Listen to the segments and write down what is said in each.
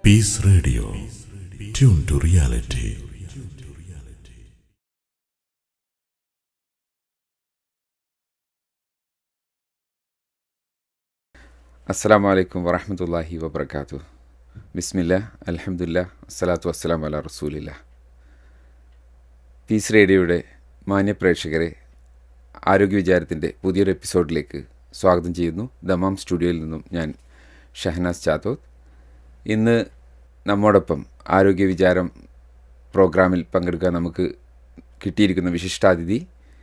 Peace Radio. Tune to reality. അസ്സലാമു അലൈക്കും വറഹ്മത്തുള്ളാഹി വബറകാതുഹു. ബിസ്മില്ലാ, അൽഹംദുലില്ലാ, അസ്സലാത്തു വസ്സലാമു അലാ റസൂലില്ലാ. പീസ് റേഡിയോയുടെ മാന്യ പ്രേക്ഷകരെ, ആരോഗ്യ വിചാരത്തിൻ്റെ പുതിയൊരു എപ്പിസോഡിലേക്ക് സ്വാഗതം ചെയ്യുന്നു. ദമാം സ്റ്റുഡിയോയിൽ നിന്നും ഞാൻ ഷഹനാസ് ചാത്തോത്ത്. ഇന്ന് നമ്മോടൊപ്പം ആരോഗ്യ വിചാരം പ്രോഗ്രാമിൽ പങ്കെടുക്കാൻ നമുക്ക് കിട്ടിയിരിക്കുന്ന വിശിഷ്ടാതിഥി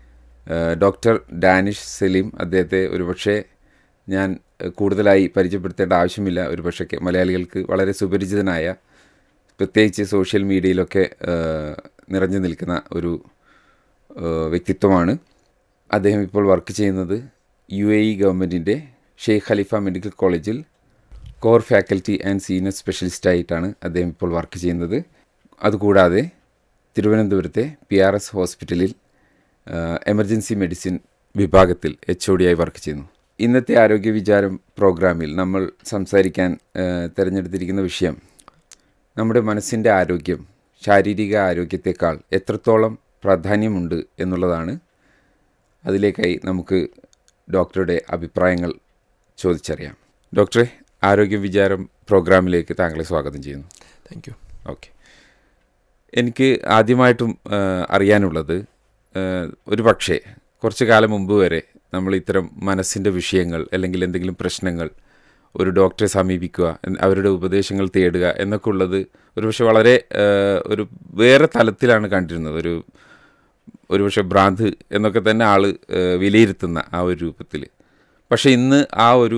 ഡോക്ടർ ഡാനിഷ് സലീം. അദ്ദേഹത്തെ ഒരുപക്ഷെ ഞാൻ കൂടുതലായി പരിചയപ്പെടുത്തേണ്ട ആവശ്യമില്ല. ഒരുപക്ഷെ മലയാളികൾക്ക് വളരെ സുപരിചിതനായ, പ്രത്യേകിച്ച് സോഷ്യൽ മീഡിയയിലൊക്കെ നിറഞ്ഞു നിൽക്കുന്ന ഒരു വ്യക്തിത്വമാണ്. അദ്ദേഹം ഇപ്പോൾ വർക്ക് ചെയ്യുന്നത് UAE ഗവൺമെൻറ്റിൻ്റെ ഷെയ്ഖ് ഖലീഫ മെഡിക്കൽ കോളേജിൽ കോർ ഫാക്കൽറ്റി ആൻഡ് സീനിയർ സ്പെഷ്യലിസ്റ്റായിട്ടാണ് അദ്ദേഹം ഇപ്പോൾ വർക്ക് ചെയ്യുന്നത്. അതുകൂടാതെ തിരുവനന്തപുരത്തെ PRS ഹോസ്പിറ്റലിൽ എമർജൻസി മെഡിസിൻ വിഭാഗത്തിൽ HOD ആയി വർക്ക് ചെയ്യുന്നു. ഇന്നത്തെ ആരോഗ്യ വിചാരം പ്രോഗ്രാമിൽ നമ്മൾ സംസാരിക്കാൻ തിരഞ്ഞെടുത്തിരിക്കുന്ന വിഷയം നമ്മുടെ മനസ്സിൻ്റെ ആരോഗ്യം ശാരീരിക ആരോഗ്യത്തെക്കാൾ എത്രത്തോളം പ്രാധാന്യമുണ്ട് എന്നുള്ളതാണ്. അതിലേക്കായി നമുക്ക് ഡോക്ടറുടെ അഭിപ്രായങ്ങൾ ചോദിച്ചറിയാം. ഡോക്ടറെ, ആരോഗ്യ വിചാരം പ്രോഗ്രാമിലേക്ക് താങ്കളെ സ്വാഗതം ചെയ്യുന്നു. Thank you. ഓക്കെ, എനിക്ക് ആദ്യമായിട്ടും അറിയാനുള്ളത്, ഒരു പക്ഷേ കുറച്ച് കാലം മുമ്പ് വരെ നമ്മൾ ഇത്തരം മനസ്സിൻ്റെ വിഷയങ്ങൾ അല്ലെങ്കിൽ എന്തെങ്കിലും പ്രശ്നങ്ങൾ ഒരു ഡോക്ടറെ സമീപിക്കുക, അവരുടെ ഉപദേശങ്ങൾ തേടുക എന്നൊക്കെ ഉള്ളത് ഒരുപക്ഷെ വളരെ ഒരു വേറെ തലത്തിലാണ് കണ്ടിരുന്നത്. ഒരുപക്ഷെ ഭ്രാന്ത് എന്നൊക്കെ തന്നെ ആൾ വിലയിരുത്തുന്ന ആ ഒരു രൂപത്തിൽ. പക്ഷേ ഇന്ന് ആ ഒരു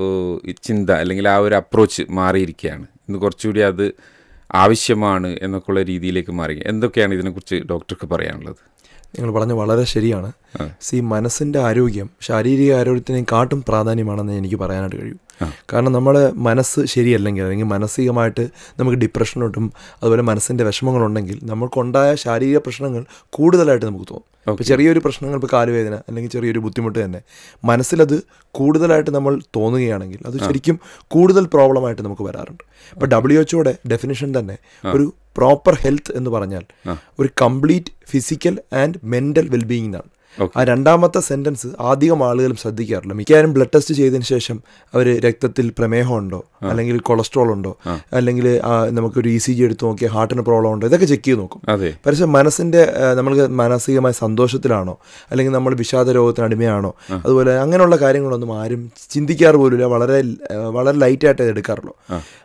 ചിന്ത അല്ലെങ്കിൽ ആ ഒരു അപ്രോച്ച് മാറിയിരിക്കുകയാണ്. ഇന്ന് കുറച്ചുകൂടി അത് ആവശ്യമാണ് എന്നൊക്കെയുള്ള രീതിയിലേക്ക് മാറി. എന്തൊക്കെയാണ് ഇതിനെക്കുറിച്ച് ഡോക്ടർക്ക് പറയാനുള്ളത്? നിങ്ങൾ പറഞ്ഞ വളരെ ശരിയാണ്. മനസ്സിൻ്റെ ആരോഗ്യം ശാരീരിക ആരോഗ്യത്തിനെക്കാട്ടും പ്രാധാന്യമാണെന്ന് എനിക്ക് പറയാനായിട്ട് കഴിയും. കാരണം നമ്മുടെ മനസ്സ് ശരിയല്ലെങ്കിൽ, അല്ലെങ്കിൽ മാനസികമായിട്ട് നമുക്ക് ഡിപ്രഷനോട്ടും അതുപോലെ മനസ്സിൻ്റെ വിഷമങ്ങളുണ്ടെങ്കിൽ നമുക്കുണ്ടായ ശാരീരിക പ്രശ്നങ്ങൾ കൂടുതലായിട്ട് നമുക്ക് തോന്നും. ഇപ്പോൾ ചെറിയൊരു പ്രശ്നങ്ങൾ, ഇപ്പോൾ കാലുവേദന അല്ലെങ്കിൽ ചെറിയൊരു ബുദ്ധിമുട്ട് തന്നെ മനസ്സിലത് കൂടുതലായിട്ട് നമ്മൾ തോന്നുകയാണെങ്കിൽ അത് ശരിക്കും കൂടുതൽ പ്രോബ്ലമായിട്ട് നമുക്ക് വരാറുണ്ട്. ഇപ്പോൾ WHO ഡെഫിനിഷൻ തന്നെ ഒരു പ്രോപ്പർ ഹെൽത്ത് എന്ന് പറഞ്ഞാൽ ഒരു complete physical and mental wellbeing എന്നാണ്. ആ രണ്ടാമത്തെ സെൻറ്റൻസ് അധികം ആളുകളും ശ്രദ്ധിക്കാറില്ല. മിക്കവാറും ബ്ലഡ് ടെസ്റ്റ് ചെയ്തതിന് ശേഷം അവർ രക്തത്തിൽ പ്രമേഹം ഉണ്ടോ, അല്ലെങ്കിൽ കൊളസ്ട്രോൾ ഉണ്ടോ, അല്ലെങ്കിൽ നമുക്കൊരു ECG എടുത്ത് നോക്കിയാൽ ഹാർട്ടിന് പ്രോബ്ലം ഉണ്ടോ, ഇതൊക്കെ ചെക്ക് ചെയ്ത് നോക്കും. പക്ഷേ മനസ്സിൻ്റെ നമ്മൾക്ക് മാനസികമായ സന്തോഷത്തിലാണോ, അല്ലെങ്കിൽ നമ്മൾ വിഷാദ രോഗത്തിന് അടിമയാണോ, അതുപോലെ അങ്ങനെയുള്ള കാര്യങ്ങളൊന്നും ആരും ചിന്തിക്കാറ് പോലുമില്ല. വളരെ വളരെ ലൈറ്റായിട്ട് അത് എടുക്കാറുള്ളൂ.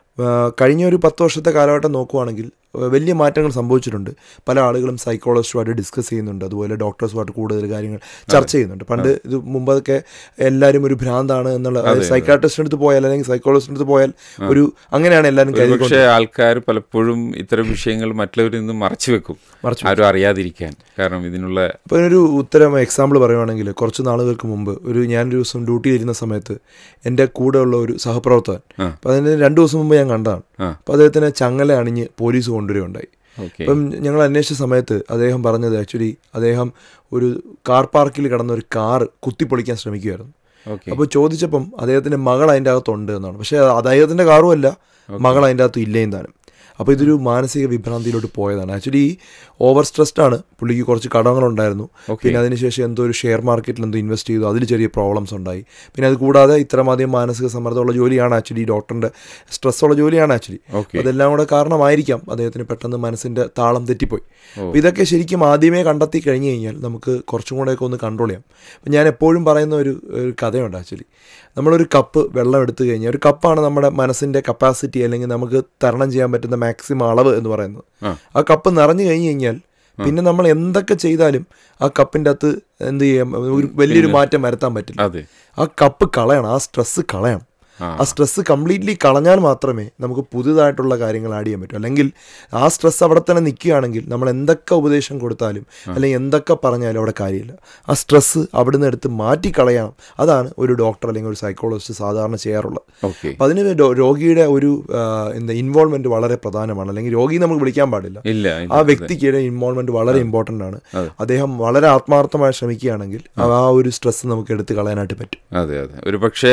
കഴിഞ്ഞ ഒരു 10 വർഷത്തെ കാലഘട്ടം നോക്കുവാണെങ്കിൽ വലിയ മാറ്റങ്ങൾ സംഭവിച്ചിട്ടുണ്ട്. പല ആളുകളും സൈക്കോളജിസ്റ്റുമായിട്ട് ഡിസ്കസ് ചെയ്യുന്നുണ്ട്, അതുപോലെ ഡോക്ടേഴ്സുമായിട്ട് കൂടുതൽ കാര്യങ്ങൾ ചർച്ച ചെയ്യുന്നുണ്ട്. പണ്ട് ഇത് മുമ്പൊക്കെ എല്ലാവരും ഒരു ഭ്രാന്താണ് എന്നുള്ള, സൈക്കാട്രിസ്റ്റിൻ്റെ അടുത്ത് പോയാൽ അല്ലെങ്കിൽ സൈക്കോളജിസ്റ്റിൻ്റെ അടുത്ത് പോയാൽ ഒരു അങ്ങനെയാണ് എല്ലാവരും കരുതുന്നത്. പക്ഷേ ആൾക്കാർ പലപ്പോഴും ഇത്തരം വിഷയങ്ങൾ മറ്റുള്ളവരിൽ നിന്ന് മറച്ചു വെക്കും, ആരും അറിയാതിരിക്കാൻ. കാരണം ഇതിനുള്ള ഇപ്പോൾ ഒരു ഉത്തരം എക്സാമ്പിൾ പറയുവാണെങ്കിൽ, കുറച്ച് നാളുകൾക്ക് മുമ്പ് ഞാനൊരു ദിവസം ഡ്യൂട്ടിയിൽ ഇരുന്ന സമയത്ത് എൻ്റെ കൂടെയുള്ള ഒരു സഹപ്രവർത്തകൻ, അപ്പോൾ അതിന് 2 ദിവസം മുമ്പ് ഞാൻ കണ്ടതാണ്. അപ്പോൾ അദ്ദേഹത്തിന് ചങ്ങല അണിഞ്ഞ് പോലീസ് കൊണ്ടുവരികയുണ്ടായി. അപ്പം ഞങ്ങൾ അന്വേഷിച്ച സമയത്ത് അദ്ദേഹം പറഞ്ഞത്, ആക്ച്വലി അദ്ദേഹം ഒരു കാർ പാർക്കിൽ കിടന്ന ഒരു കാർ കുത്തിപ്പൊളിക്കാൻ ശ്രമിക്കുമായിരുന്നു. അപ്പോൾ ചോദിച്ചപ്പം അദ്ദേഹത്തിൻ്റെ മകൾ അതിൻ്റെ അകത്തുണ്ട് എന്നാണ്. പക്ഷേ അദ്ദേഹത്തിൻ്റെ കാറും അല്ല, മകൾ അതിൻ്റെ അകത്ത് ഇല്ലേയും താനും. അപ്പോൾ ഇതൊരു മാനസിക വിഭ്രാന്തിയിലോട്ട് പോയതാണ്. ആക്ച്വലി ഓവർ സ്ട്രെസ്ഡ് ആണ്. പുള്ളിക്ക് കുറച്ച് കടങ്ങളുണ്ടായിരുന്നു. പിന്നെ അതിനുശേഷം എന്തോ ഒരു ഷെയർ മാർക്കറ്റിൽ എന്തോ ഇൻവെസ്റ്റ് ചെയ്തു, അതിൽ ചെറിയ പ്രോബ്ലംസ് ഉണ്ടായി. പിന്നെ അത് കൂടാതെ ഇത്രമാധികം മാനസിക സമ്മർദ്ദമുള്ള ജോലിയാണ് ആക്ച്വലി, ഡോക്ടറിൻ്റെ സ്ട്രെസ്സുള്ള ജോലിയാണ് ആക്ച്വലി. അതെല്ലാം കൂടെ കാരണമായിരിക്കാം അദ്ദേഹത്തിന് പെട്ടെന്ന് മനസ്സിൻ്റെ താളം തെറ്റിപ്പോയി. അപ്പോൾ ഇതൊക്കെ ശരിക്കും ആദ്യമേ കണ്ടെത്തി കഴിഞ്ഞ് കഴിഞ്ഞാൽ നമുക്ക് കുറച്ചും കൂടെയൊക്കെ ഒന്ന് കൺട്രോൾ ചെയ്യാം. അപ്പം ഞാൻ എപ്പോഴും പറയുന്ന ഒരു കഥയുണ്ട്. ആക്ച്വലി നമ്മളൊരു കപ്പ് വെള്ളം എടുത്തു കഴിഞ്ഞാൽ, ഒരു കപ്പാണ് നമ്മുടെ മനസ്സിൻ്റെ കപ്പാസിറ്റി അല്ലെങ്കിൽ നമുക്ക് തരണം ചെയ്യാൻ പറ്റുന്ന മാക്സിമം അളവ് എന്ന് പറയുന്നത്. ആ കപ്പ് നിറഞ്ഞു കഴിഞ്ഞ് കഴിഞ്ഞാൽ പിന്നെ നമ്മൾ എന്തൊക്കെ ചെയ്താലും ആ കപ്പിൻ്റെ അകത്ത് എന്ത് ചെയ്യാം, ഒരു വലിയൊരു മാറ്റം വരുത്താൻ പറ്റില്ല. ആ കപ്പ് കളയണം, ആ സ്ട്രെസ്സ് കളയണം. ആ സ്ട്രെസ്സ് കംപ്ലീറ്റ്ലി കളഞ്ഞാൽ മാത്രമേ നമുക്ക് പുതുതായിട്ടുള്ള കാര്യങ്ങൾ ആഡ് ചെയ്യാൻ പറ്റൂ. അല്ലെങ്കിൽ ആ സ്ട്രെസ്സ് അവിടെ തന്നെ നിൽക്കുകയാണെങ്കിൽ നമ്മൾ എന്തൊക്കെ ഉപദേശം കൊടുത്താലും അല്ലെങ്കിൽ എന്തൊക്കെ പറഞ്ഞാലും അവിടെ കാര്യമില്ല. ആ സ്ട്രെസ്സ് അവിടെ നിന്ന് എടുത്ത് മാറ്റിക്കളയണം. അതാണ് ഒരു ഡോക്ടർ അല്ലെങ്കിൽ ഒരു സൈക്കോളജിസ്റ്റ് സാധാരണ ചെയ്യാറുള്ളത്. അപ്പം അതിന് രോഗിയുടെ ഒരു ഇൻവോൾവ്മെൻറ്റ് വളരെ പ്രധാനമാണ്. അല്ലെങ്കിൽ രോഗി നമുക്ക് വിളിക്കാൻ പാടില്ല, ആ വ്യക്തിയുടെ ഇൻവോൾവ്മെൻറ്റ് വളരെ ഇമ്പോർട്ടൻ്റ് ആണ്. അദ്ദേഹം വളരെ ആത്മാർത്ഥമായി ശ്രമിക്കുകയാണെങ്കിൽ ആ ഒരു സ്ട്രെസ്സ് നമുക്ക് എടുത്ത് കളയാനായിട്ട് പറ്റും. അതെ, ഒരു പക്ഷേ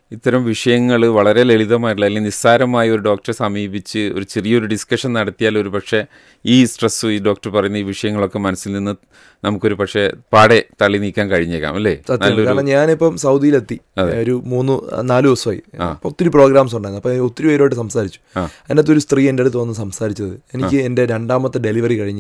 ഇത്തരം വിഷയങ്ങൾ വളരെ ലളിതമായിട്ടുള്ള അല്ലെങ്കിൽ നിസ്സാരമായ ഒരു ഡോക്ടറെ സമീപിച്ച് ഒരു ചെറിയൊരു ഡിസ്കഷൻ നടത്തിയാൽ ഒരു പക്ഷേ ഈ സ്ട്രെസ്സ് ഈ ഡോക്ടർ പറയുന്ന ഈ വിഷയങ്ങളൊക്കെ മനസ്സിൽ നിന്ന് നമുക്കൊരു പക്ഷേ പാടെ തള്ളി നീക്കാൻ കഴിഞ്ഞേക്കാം അല്ലേ? കാരണം ഞാനിപ്പം സൗദിയിലെത്തി ഒരു 3-4 ദിവസമായി. ഒത്തിരി പ്രോഗ്രാംസ് ഉണ്ടായിരുന്നു. അപ്പോൾ ഒത്തിരി പേരോട്ട് സംസാരിച്ചു. അതിനകത്ത് ഒരു സ്ത്രീ എൻ്റെ അടുത്ത് വന്ന് സംസാരിച്ചത്, എനിക്ക് എൻ്റെ 2ാമത്തെ ഡെലിവറി കഴിഞ്ഞ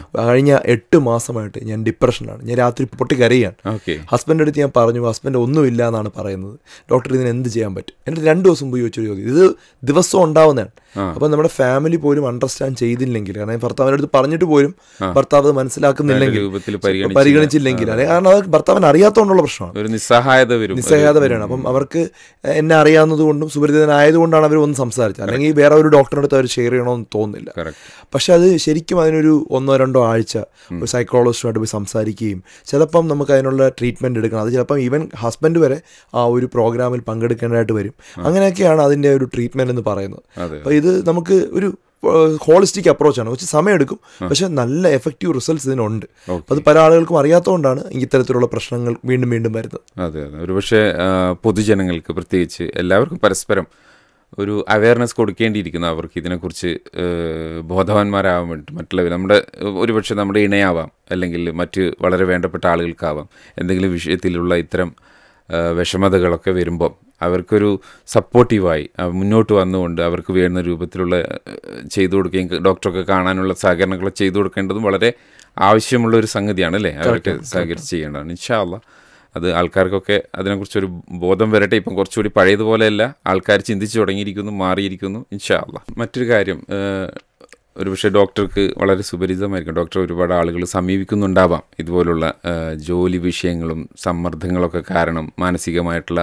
8 മാസമായിട്ട് ഞാൻ ഡിപ്രഷനിലാണ്, ഞാൻ രാത്രി പൊട്ടിക്കരയാണ്. ഹസ്ബൻഡ് അടുത്ത് ഞാൻ പറഞ്ഞു, ഹസ്ബൻഡ് ഒന്നുമില്ല എന്നാണ് പറയുന്നത്, ഡോക്ടർ ഇതിന് എന്ത് ചെയ്യാൻ പറ്റും? എൻ്റെ 2 ദിവസം പോയി വെച്ചൊരു ചോദ്യം. ഇത് ദിവസവും ഉണ്ടാവുന്നതാണ്. അപ്പം നമ്മുടെ ഫാമിലി പോലും അണ്ടർസ്റ്റാൻഡ് ചെയ്തില്ലെങ്കിൽ, കാരണം ഭർത്താവിൻ്റെ അടുത്ത് പറഞ്ഞിട്ട് പോലും ഭർത്താവ് മനസ്സിലാക്കുന്നില്ലെങ്കിൽ, പരിഗണിച്ചില്ലെങ്കിൽ, കാരണം അത് ഭർത്താവിന് അറിയാത്തതുകൊണ്ടുള്ള പ്രശ്നമാണ്, ഒരു നിസ്സഹായത വരികയാണ്. അപ്പം അവർക്ക് എന്നെ അറിയാവുന്നത് കൊണ്ടും സുപരിചിതനായതുകൊണ്ടാണ് അവർ ഒന്ന് സംസാരിച്ചത്. അല്ലെങ്കിൽ വേറെ ഒരു ഡോക്ടറിൻ്റെ അടുത്ത് അവർ ഷെയർ ചെയ്യണമെന്ന് തോന്നുന്നില്ല. പക്ഷെ അത് ശരിക്കും അതിനൊരു 1-2 ആഴ്ച ഒരു സൈക്കോളജിസ്റ്റുമായിട്ട് പോയി സംസാരിക്കുകയും ചിലപ്പം നമുക്ക് അതിനുള്ള ട്രീറ്റ്മെൻറ്റ് എടുക്കണം. അത് ചിലപ്പം ഈവൻ ഹസ്ബൻഡ് വരെ ആ ഒരു പ്രോഗ്രാമിൽ പങ്കെടുക്കേണ്ടതായിട്ട് വരും. അങ്ങനെയൊക്കെയാണ് അതിൻ്റെ ഒരു ട്രീറ്റ്മെൻറ്റ് എന്ന് പറയുന്നത്. അപ്പോൾ ഇത് നമുക്ക് ഒരു ഹോളിസ്റ്റിക് അപ്രോച്ചാണ്, കുറച്ച് സമയമെടുക്കും, പക്ഷെ നല്ല എഫക്റ്റീവ് റിസൾട്ട്സ് ഇതിനുണ്ട്. അത് പല ആളുകൾക്കും അറിയാത്തതുകൊണ്ടാണ് ഇത്തരത്തിലുള്ള പ്രശ്നങ്ങൾ വീണ്ടും വീണ്ടും വരുന്നത്. അതെ അതെ, ഒരുപക്ഷെ പൊതുജനങ്ങൾക്ക് പ്രത്യേകിച്ച് എല്ലാവർക്കും പരസ്പരം ഒരു അവയർനെസ് കൊടുക്കേണ്ടിയിരിക്കുന്നു. അവർക്ക് ഇതിനെക്കുറിച്ച് ബോധവാന്മാരാകാൻ വേണ്ടി മറ്റുള്ളവർ ഒരുപക്ഷെ നമ്മുടെ ഇണയാവാം, അല്ലെങ്കിൽ മറ്റ് വളരെ വേണ്ടപ്പെട്ട ആളുകൾക്കാവാം, എന്തെങ്കിലും വിഷയത്തിലുള്ള ഇത്തരം വിഷമതകളൊക്കെ വരുമ്പം അവർക്കൊരു സപ്പോർട്ടീവായി മുന്നോട്ട് വന്നുകൊണ്ട് അവർക്ക് വേണ്ട രൂപത്തിലുള്ള ചെയ്തു കൊടുക്കുകയും ഡോക്ടറൊക്കെ കാണാനുള്ള സഹകരണങ്ങൾ ചെയ്തു കൊടുക്കേണ്ടതും വളരെ ആവശ്യമുള്ള ഒരു സംഗതിയാണ് അല്ലേ? അവരൊക്കെ സഹകരിച്ച് ചെയ്യേണ്ടതാണ്. ഇൻഷാ അല്ലാഹ് അത് ആൾക്കാർക്കൊക്കെ അതിനെക്കുറിച്ചൊരു ബോധം വരട്ടെ. ഇപ്പം കുറച്ചുകൂടി പഴയതുപോലെയല്ല, ആൾക്കാർ ചിന്തിച്ചു തുടങ്ങിയിരിക്കുന്നു, മാറിയിരിക്കുന്നു. ഇൻഷാ അല്ലാഹ് മറ്റൊരു കാര്യം, ഒരുപക്ഷെ ഡോക്ടർക്ക് വളരെ സുപരിചിതമായിരിക്കും, ഡോക്ടർ ഒരുപാട് ആളുകൾ സമീപിക്കുന്നുണ്ടാവാം ഇതുപോലുള്ള ജോലി വിഷയങ്ങളും സമ്മർദ്ദങ്ങളൊക്കെ കാരണം മാനസികമായിട്ടുള്ള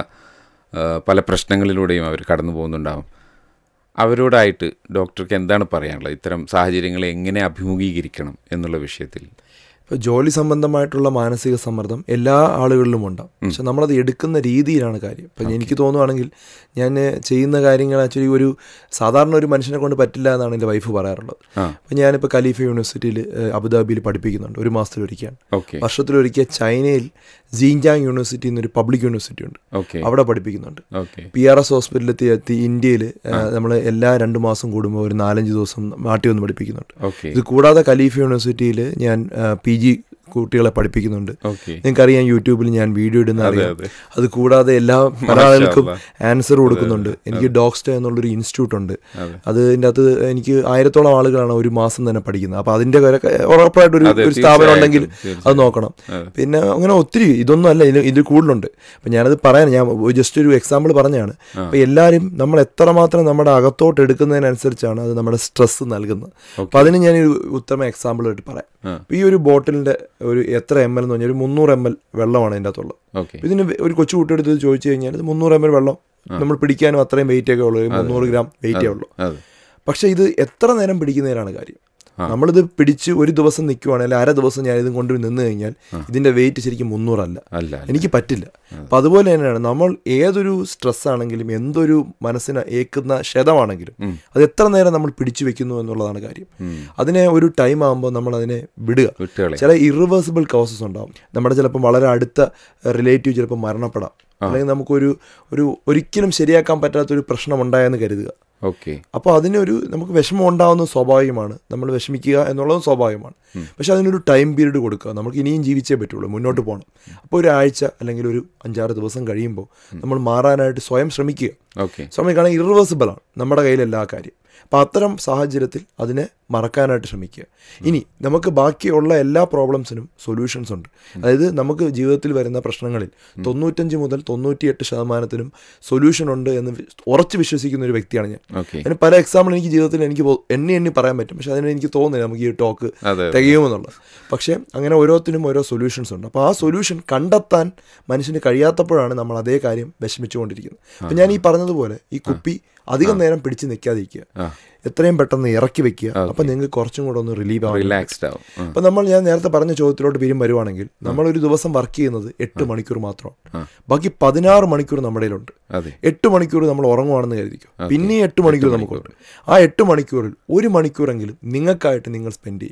പല പ്രശ്നങ്ങളിലൂടെയും അവർ കടന്നു പോകുന്നുണ്ടാവും. അവരോടായിട്ട് ഡോക്ടർക്ക് എന്താണ് പറയാനുള്ളത്, ഇത്തരം സാഹചര്യങ്ങളെ എങ്ങനെ അഭിമുഖീകരിക്കണം എന്നുള്ള വിഷയത്തിൽ? ഇപ്പോൾ ജോലി സംബന്ധമായിട്ടുള്ള മാനസിക സമ്മർദ്ദം എല്ലാ ആളുകളിലും ഉണ്ടാകും. പക്ഷെ നമ്മളത് എടുക്കുന്ന രീതിയിലാണ് കാര്യം. ഇപ്പം എനിക്ക് തോന്നുവാണെങ്കിൽ ഞാൻ ചെയ്യുന്ന കാര്യങ്ങൾ ആക്ച്വലി ഒരു സാധാരണ ഒരു മനുഷ്യനെ കൊണ്ട് പറ്റില്ല എന്നാണ് എൻ്റെ വൈഫ് പറയാറുള്ളത്. അപ്പം ഞാനിപ്പോൾ ഖലീഫ യൂണിവേഴ്സിറ്റിയിൽ അബുദാബിയിൽ പഠിപ്പിക്കുന്നുണ്ട്, 1 മാസത്തിലൊരിക്കലാണ്. വർഷത്തിലൊരിക്കൽ ചൈനയിൽ സീൻജാങ് യൂണിവേഴ്സിറ്റി എന്നൊരു പബ്ലിക് യൂണിവേഴ്സിറ്റി ഉണ്ട്, അവിടെ പഠിപ്പിക്കുന്നുണ്ട്. PRS ഹോസ്പിറ്റലിലെത്തി ഇന്ത്യയിൽ നമ്മൾ എല്ലാ 2 മാസം കൂടുമ്പോൾ ഒരു 4-5 ദിവസം നാട്ടിൽ വന്ന് പഠിപ്പിക്കുന്നുണ്ട്. ഇത് കൂടാതെ ഖലീഫ യൂണിവേഴ്സിറ്റിയിൽ ഞാൻ PG കുട്ടികളെ പഠിപ്പിക്കുന്നുണ്ട്. നിങ്ങൾക്കറിയാം, യൂട്യൂബിൽ ഞാൻ വീഡിയോ ഇടുന്ന അറിയാം. അത് കൂടാതെ എല്ലാ പല ആളുകൾക്കും ആൻസർ കൊടുക്കുന്നുണ്ട്. എനിക്ക് ഡോക്സ്റ്റർ എന്നുള്ളൊരു ഇൻസ്റ്റിറ്റ്യൂട്ട് ഉണ്ട്. അതിൻ്റെ അകത്ത് എനിക്ക് 1000-ഓളം ആളുകളാണ് ഒരു മാസം തന്നെ പഠിക്കുന്നത്. അപ്പോൾ അതിൻ്റെ ഉറപ്പായിട്ടൊരു സ്ഥാപനം ഉണ്ടെങ്കിൽ അത് നോക്കണം. പിന്നെ അങ്ങനെ ഒത്തിരി ഇതൊന്നും അല്ല, ഇത് കൂടുതലുണ്ട്. അപ്പം ഞാനത് പറയാൻ ജസ്റ്റ് ഒരു എക്സാമ്പിൾ പറഞ്ഞാണ്. അപ്പോൾ എല്ലാവരും നമ്മൾ എത്രമാത്രം നമ്മുടെ അകത്തോട്ട് എടുക്കുന്നതിനനുസരിച്ചാണ് അത് നമ്മുടെ സ്ട്രെസ് നൽകുന്നത്. അപ്പോൾ അതിന് ഞാനൊരു ഉത്തമ എക്സാമ്പിളായിട്ട് പറയാം. ഈ ഒരു ബോട്ടിലിൻ്റെ ഒരു എത്ര ml എന്ന് പറഞ്ഞാൽ ഒരു 300 ml വെള്ളമാണ് അതിൻ്റെ അകത്തുള്ളത്. ഇതിന് ഒരു കൊച്ചു കുട്ടിയെടുത്ത് ചോദിച്ചു കഴിഞ്ഞാൽ ഇത് 300 ml വെള്ളം നമ്മൾ പിടിക്കാനും അത്രയും വെയിറ്റൊക്കെ ഉള്ളൂ, 300 ഗ്രാം വെയിറ്റേ ഉള്ളൂ. പക്ഷേ ഇത് എത്ര നേരം പിടിക്കുന്നതിനാണ് കാര്യം. നമ്മളിത് പിടിച്ച് ഒരു ദിവസം നിൽക്കുവാണെങ്കിൽ 1/2 ദിവസം ഞാൻ ഇതും കൊണ്ട് നിന്ന് കഴിഞ്ഞാൽ ഇതിൻ്റെ വെയിറ്റ് ശരിക്കും 300 അല്ല, എനിക്ക് പറ്റില്ല. അപ്പം അതുപോലെ തന്നെയാണ് നമ്മൾ ഏതൊരു സ്ട്രെസ്സാണെങ്കിലും എന്തൊരു മനസ്സിനെ ഏക്കുന്ന ക്ഷതമാണെങ്കിലും അത് എത്ര നേരം നമ്മൾ പിടിച്ചു വെക്കുന്നു എന്നുള്ളതാണ് കാര്യം. അതിനെ ഒരു ടൈം ആകുമ്പോൾ നമ്മൾ അതിനെ വിടുക. ചില ഇറിവേഴ്സിബിൾ കോസസ് ഉണ്ടാകും. നമ്മുടെ ചിലപ്പം വളരെ അടുത്ത റിലേറ്റീവ് ചിലപ്പോൾ മരണപ്പെടാം, അല്ലെങ്കിൽ നമുക്കൊരു ഒരിക്കലും ശരിയാക്കാൻ പറ്റാത്തൊരു പ്രശ്നം ഉണ്ടായെന്ന് കരുതുക. അപ്പോൾ അതിനൊരു നമുക്ക് വിഷമം ഉണ്ടാകുന്നത് സ്വാഭാവികമാണ്, നമ്മൾ വിഷമിക്കുക എന്നുള്ളതും സ്വാഭാവികമാണ്. പക്ഷെ അതിനൊരു ടൈം പീരീഡ് കൊടുക്കുക. നമുക്ക് ഇനിയും ജീവിച്ചേ പറ്റുള്ളൂ, മുന്നോട്ട് പോകണം. അപ്പോൾ ഒരു ആഴ്ച അല്ലെങ്കിൽ ഒരു 5-6 ദിവസം കഴിയുമ്പോൾ നമ്മൾ മാറാനായിട്ട് സ്വയം ശ്രമിക്കുക. ശ്രമിക്കുകയാണെങ്കിൽ ഇറിവേഴ്സിബിളാണ് നമ്മുടെ കയ്യിലെല്ലാ കാര്യം. അപ്പോൾ അത്തരം സാഹചര്യത്തിൽ അതിനെ മറക്കാനായിട്ട് ശ്രമിക്കുക. ഇനി നമുക്ക് ബാക്കിയുള്ള എല്ലാ പ്രോബ്ലംസിനും സൊല്യൂഷൻസ് ഉണ്ട്. അതായത് നമുക്ക് ജീവിതത്തിൽ വരുന്ന പ്രശ്നങ്ങളിൽ 95 മുതൽ 98% സൊല്യൂഷൻ ഉണ്ട് എന്ന് ഉറച്ച് വിശ്വസിക്കുന്ന ഒരു വ്യക്തിയാണ് ഞാൻ. അതിന് പല എക്സാമ്പിൾ എനിക്ക് ജീവിതത്തിൽ എനിക്ക് എണ്ണി പറയാൻ പറ്റും, പക്ഷെ അതിന് എനിക്ക് തോന്നുന്നില്ല നമുക്ക് ഈ ടോക്ക് തികയുമെന്നുള്ളത്. പക്ഷേ അങ്ങനെ ഓരോത്തിനും ഓരോ സൊല്യൂഷൻസ് ഉണ്ട്. അപ്പോൾ ആ സൊല്യൂഷൻ കണ്ടെത്താൻ മനുഷ്യന് കഴിയാത്തപ്പോഴാണ് നമ്മൾ അതേ കാര്യം വിഷമിച്ചുകൊണ്ടിരിക്കുന്നത്. അപ്പം ഞാൻ ഈ പറഞ്ഞതുപോലെ ഈ കുപ്പി അധികം നേരം പിടിച്ച് നിൽക്കാതിരിക്കുക, എത്രയും പെട്ടെന്ന് ഇറക്കി വെക്കുക. അപ്പം നിങ്ങൾക്ക് കുറച്ചും കൂടെ ഒന്ന് റിലീവ് ആവും, റിലാക്സ്ഡ് ആവും. അപ്പം ഞാൻ നേരത്തെ പറഞ്ഞ ചോദ്യത്തിലോട്ട് വരുവാണെങ്കിൽ നമ്മളൊരു ദിവസം വർക്ക് ചെയ്യുന്നത് 8 മണിക്കൂർ മാത്രമാണ്. ബാക്കി 16 മണിക്കൂർ നമ്മുടെ കയ്യിലുണ്ട്. 8 മണിക്കൂർ നമ്മൾ ഉറങ്ങുവാണെന്ന് കരുതിക്കും, പിന്നെ 8 മണിക്കൂർ നമുക്കുണ്ട്. ആ 8 മണിക്കൂറിൽ 1 മണിക്കൂറെങ്കിലും നിങ്ങൾക്കായിട്ട് നിങ്ങൾ സ്പെൻഡ് ചെയ്യുക.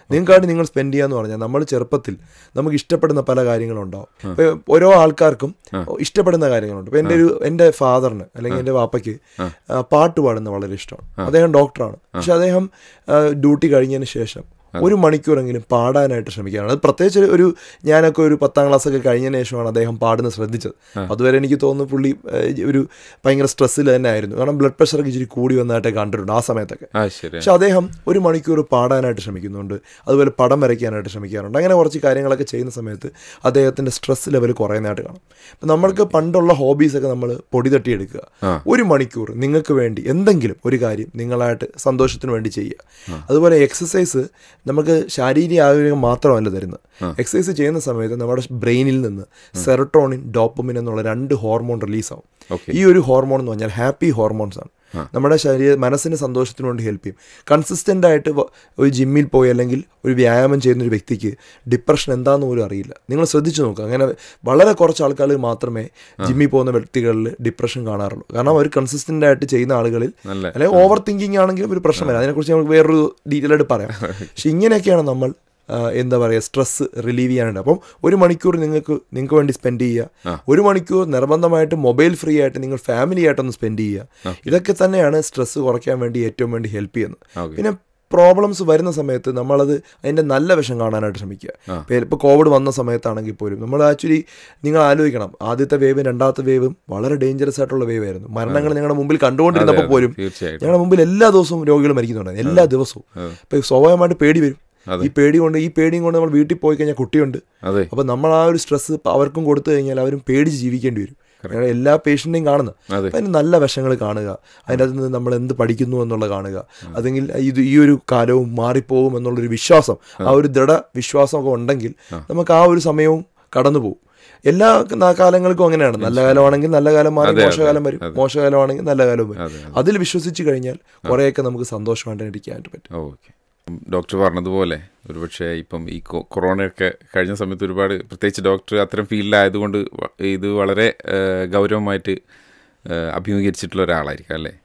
നിങ്ങൾക്കായിട്ട് നിങ്ങൾ സ്പെൻഡ് ചെയ്യാന്ന് പറഞ്ഞാൽ നമ്മൾ ചെറുപ്പത്തിൽ നമുക്ക് ഇഷ്ടപ്പെടുന്ന പല കാര്യങ്ങളുണ്ടാവും. ഇപ്പോൾ ഓരോ ആൾക്കാർക്കും ഇഷ്ടപ്പെടുന്ന കാര്യങ്ങളുണ്ട്. ഇപ്പോൾ എൻ്റെ ഫാദറിന് അല്ലെങ്കിൽ എൻ്റെ വാപ്പയ്ക്ക് പാട്ട് പാടുന്നത് വളരെ ഇഷ്ടമാണ്. അദ്ദേഹം ഡോക്ടറാണ്. പക്ഷെ അദ്ദേഹം ഡ്യൂട്ടി കഴിഞ്ഞതിന് ശേഷം 1 മണിക്കൂറെങ്കിലും പാടാനായിട്ട് ശ്രമിക്കുകയാണ്. അത് പ്രത്യേകിച്ച് ഞാനൊക്കെ ഒരു 10ാം ക്ലാസ്സൊക്കെ കഴിഞ്ഞതിന് ശേഷമാണ് അദ്ദേഹം പാടുന്നത് ശ്രദ്ധിച്ചത്. അതുവരെ എനിക്ക് തോന്നുന്നു പുള്ളി ഒരു ഭയങ്കര സ്ട്രെസ്സിൽ തന്നെ ആയിരുന്നു. കാരണം ബ്ലഡ് പ്രഷറൊക്കെ ഇച്ചിരി കൂടി വന്നതായിട്ട് കണ്ടിട്ടുണ്ട് ആ സമയത്തൊക്കെ. പക്ഷെ അദ്ദേഹം 1 മണിക്കൂർ പാടാനായിട്ട് ശ്രമിക്കുന്നുണ്ട്. അതുപോലെ പടം വരയ്ക്കാനായിട്ട് ശ്രമിക്കാറുണ്ട്. അങ്ങനെ കുറച്ച് കാര്യങ്ങളൊക്കെ ചെയ്യുന്ന സമയത്ത് അദ്ദേഹത്തിൻ്റെ സ്ട്രെസ് ലെവൽ കുറയുന്നതായിട്ട് കാണും. അപ്പം നമ്മൾക്ക് പണ്ടുള്ള ഹോബീസൊക്കെ നമ്മൾ പൊടി തട്ടിയെടുക്കുക. 1 മണിക്കൂർ നിങ്ങൾക്ക് വേണ്ടി എന്തെങ്കിലും ഒരു കാര്യം നിങ്ങളായിട്ട് സന്തോഷത്തിന് വേണ്ടി ചെയ്യുക. അതുപോലെ എക്സസൈസ് നമുക്ക് ശാരീരിക ആരോഗ്യം മാത്രമല്ല തരുന്നത്. എക്സസൈസ് ചെയ്യുന്ന സമയത്ത് നമ്മുടെ ബ്രെയിനിൽ നിന്ന് സെറട്ടോണിൻ, ഡോപ്പമിൻ എന്നുള്ള 2 ഹോർമോൺ റിലീസാവും. ഈ ഒരു ഹോർമോൺ എന്ന് പറഞ്ഞാൽ ഹാപ്പി ഹോർമോൺസ് ആണ്. നമ്മുടെ മനസ്സിന് സന്തോഷത്തിന് വേണ്ടി ഹെൽപ്പ് ചെയ്യും. കൺസിസ്റ്റൻ്റ് ആയിട്ട് ഒരു ജിമ്മിൽ പോയി അല്ലെങ്കിൽ ഒരു വ്യായാമം ചെയ്യുന്നൊരു വ്യക്തിക്ക് ഡിപ്രഷൻ എന്താണെന്ന് പോലും അറിയില്ല. നിങ്ങൾ ശ്രദ്ധിച്ചു നോക്കുക. അങ്ങനെ വളരെ കുറച്ച് ആൾക്കാർ മാത്രമേ ജിമ്മിൽ പോകുന്ന വ്യക്തികളിൽ ഡിപ്രഷൻ കാണാറുള്ളൂ. കാരണം അവർ കൺസിസ്റ്റൻ്റ് ആയിട്ട് ചെയ്യുന്ന ആളുകളിൽ അല്ലെങ്കിൽ ഓവർ തിങ്കിങ് ആണെങ്കിലും ഒരു പ്രശ്നം വരാം. അതിനെക്കുറിച്ച് നമുക്ക് വേറൊരു ഡീറ്റെയിൽ ആയിട്ട് പറയാം. പക്ഷെ ഇങ്ങനെയൊക്കെയാണ് നമ്മൾ എന്താ പറയുക സ്ട്രെസ് റിലീവ് ചെയ്യാനുണ്ട്. അപ്പം 1 മണിക്കൂർ നിങ്ങൾക്ക് വേണ്ടി സ്പെൻഡ് ചെയ്യുക. 1 മണിക്കൂർ നിർബന്ധമായിട്ട് മൊബൈൽ ഫ്രീ ആയിട്ട് നിങ്ങൾ ഫാമിലി ആയിട്ടൊന്ന് സ്പെൻഡ് ചെയ്യുക. ഇതൊക്കെ തന്നെയാണ് സ്ട്രെസ് കുറയ്ക്കാൻ വേണ്ടി ഏറ്റവും വേണ്ടി ഹെൽപ്പ് ചെയ്യുന്നത്. പിന്നെ പ്രോബ്ലംസ് വരുന്ന സമയത്ത് നമ്മളത് അതിൻ്റെ നല്ല വശം കാണാനായിട്ട് ശ്രമിക്കുക. ഇപ്പോൾ കോവിഡ് വന്ന സമയത്താണെങ്കിൽ പോലും നമ്മൾ ആക്ച്വലി നിങ്ങൾ ആലോചിക്കണം, ആദ്യത്തെ വേവും 2ാമത്തെ വേവും വളരെ ഡേഞ്ചറസ് ആയിട്ടുള്ള വേവ് ആയിരുന്നു. മരണങ്ങൾ ഞങ്ങളുടെ മുമ്പിൽ കണ്ടുകൊണ്ടിരുന്നപ്പോൾ പോലും ഞങ്ങളുടെ മുമ്പിൽ എല്ലാ ദിവസവും രോഗികൾ മരിക്കുന്നുണ്ടായിരുന്നു. എല്ലാ ദിവസവും. ഇപ്പോൾ സ്വാഭാവികമായിട്ട് പേടി വരും. ഈ പേടിയും കൊണ്ട് നമ്മൾ വീട്ടിൽ പോയി കഴിഞ്ഞാൽ കുട്ടിയുണ്ട്. അപ്പോൾ നമ്മൾ ആ ഒരു സ്ട്രെസ് അവർക്കും കൊടുത്തു കഴിഞ്ഞാൽ അവരും പേടിച്ച് ജീവിക്കേണ്ടി വരും. എല്ലാ പേഷ്യൻറ്റിനെയും കാണുന്നത്. അപ്പം അതിന് നല്ല വശങ്ങൾ കാണുക, അതിൻ്റെ അകത്ത് നിന്ന് നമ്മൾ എന്ത് പഠിക്കുന്നു എന്നുള്ള കാണുക. അല്ലെങ്കിൽ ഈ ഒരു കാലവും മാറിപ്പോകും എന്നുള്ളൊരു വിശ്വാസം, ആ ഒരു ദൃഢവിശ്വാസമൊക്കെ ഉണ്ടെങ്കിൽ നമുക്ക് ആ ഒരു സമയവും കടന്നു പോകും. എല്ലാ കാലങ്ങൾക്കും അങ്ങനെയാണ്. നല്ല കാലമാണെങ്കിൽ നല്ല കാലം മാറി മോശകാലം വരും, മോശകാലമാണെങ്കിൽ നല്ല കാലവും വരും. അതിൽ വിശ്വസിച്ച് കഴിഞ്ഞാൽ കുറേയൊക്കെ നമുക്ക് സന്തോഷമായിട്ട് ഇരിക്കാനായിട്ട് പറ്റും. ഓക്കെ. ഡോക്ടർ പറഞ്ഞതുപോലെ ഒരുപക്ഷെ ഇപ്പം ഈ കൊറോണയൊക്കെ കഴിഞ്ഞ സമയത്ത് ഒരുപാട്, പ്രത്യേകിച്ച് ഡോക്ടർ അത്തരം ഫീൽഡിലായതുകൊണ്ട് ഇത് വളരെ ഗൗരവമായിട്ട് അഭിമുഖീകരിച്ചിട്ടുള്ള ഒരാളായിരിക്കും അല്ലേ?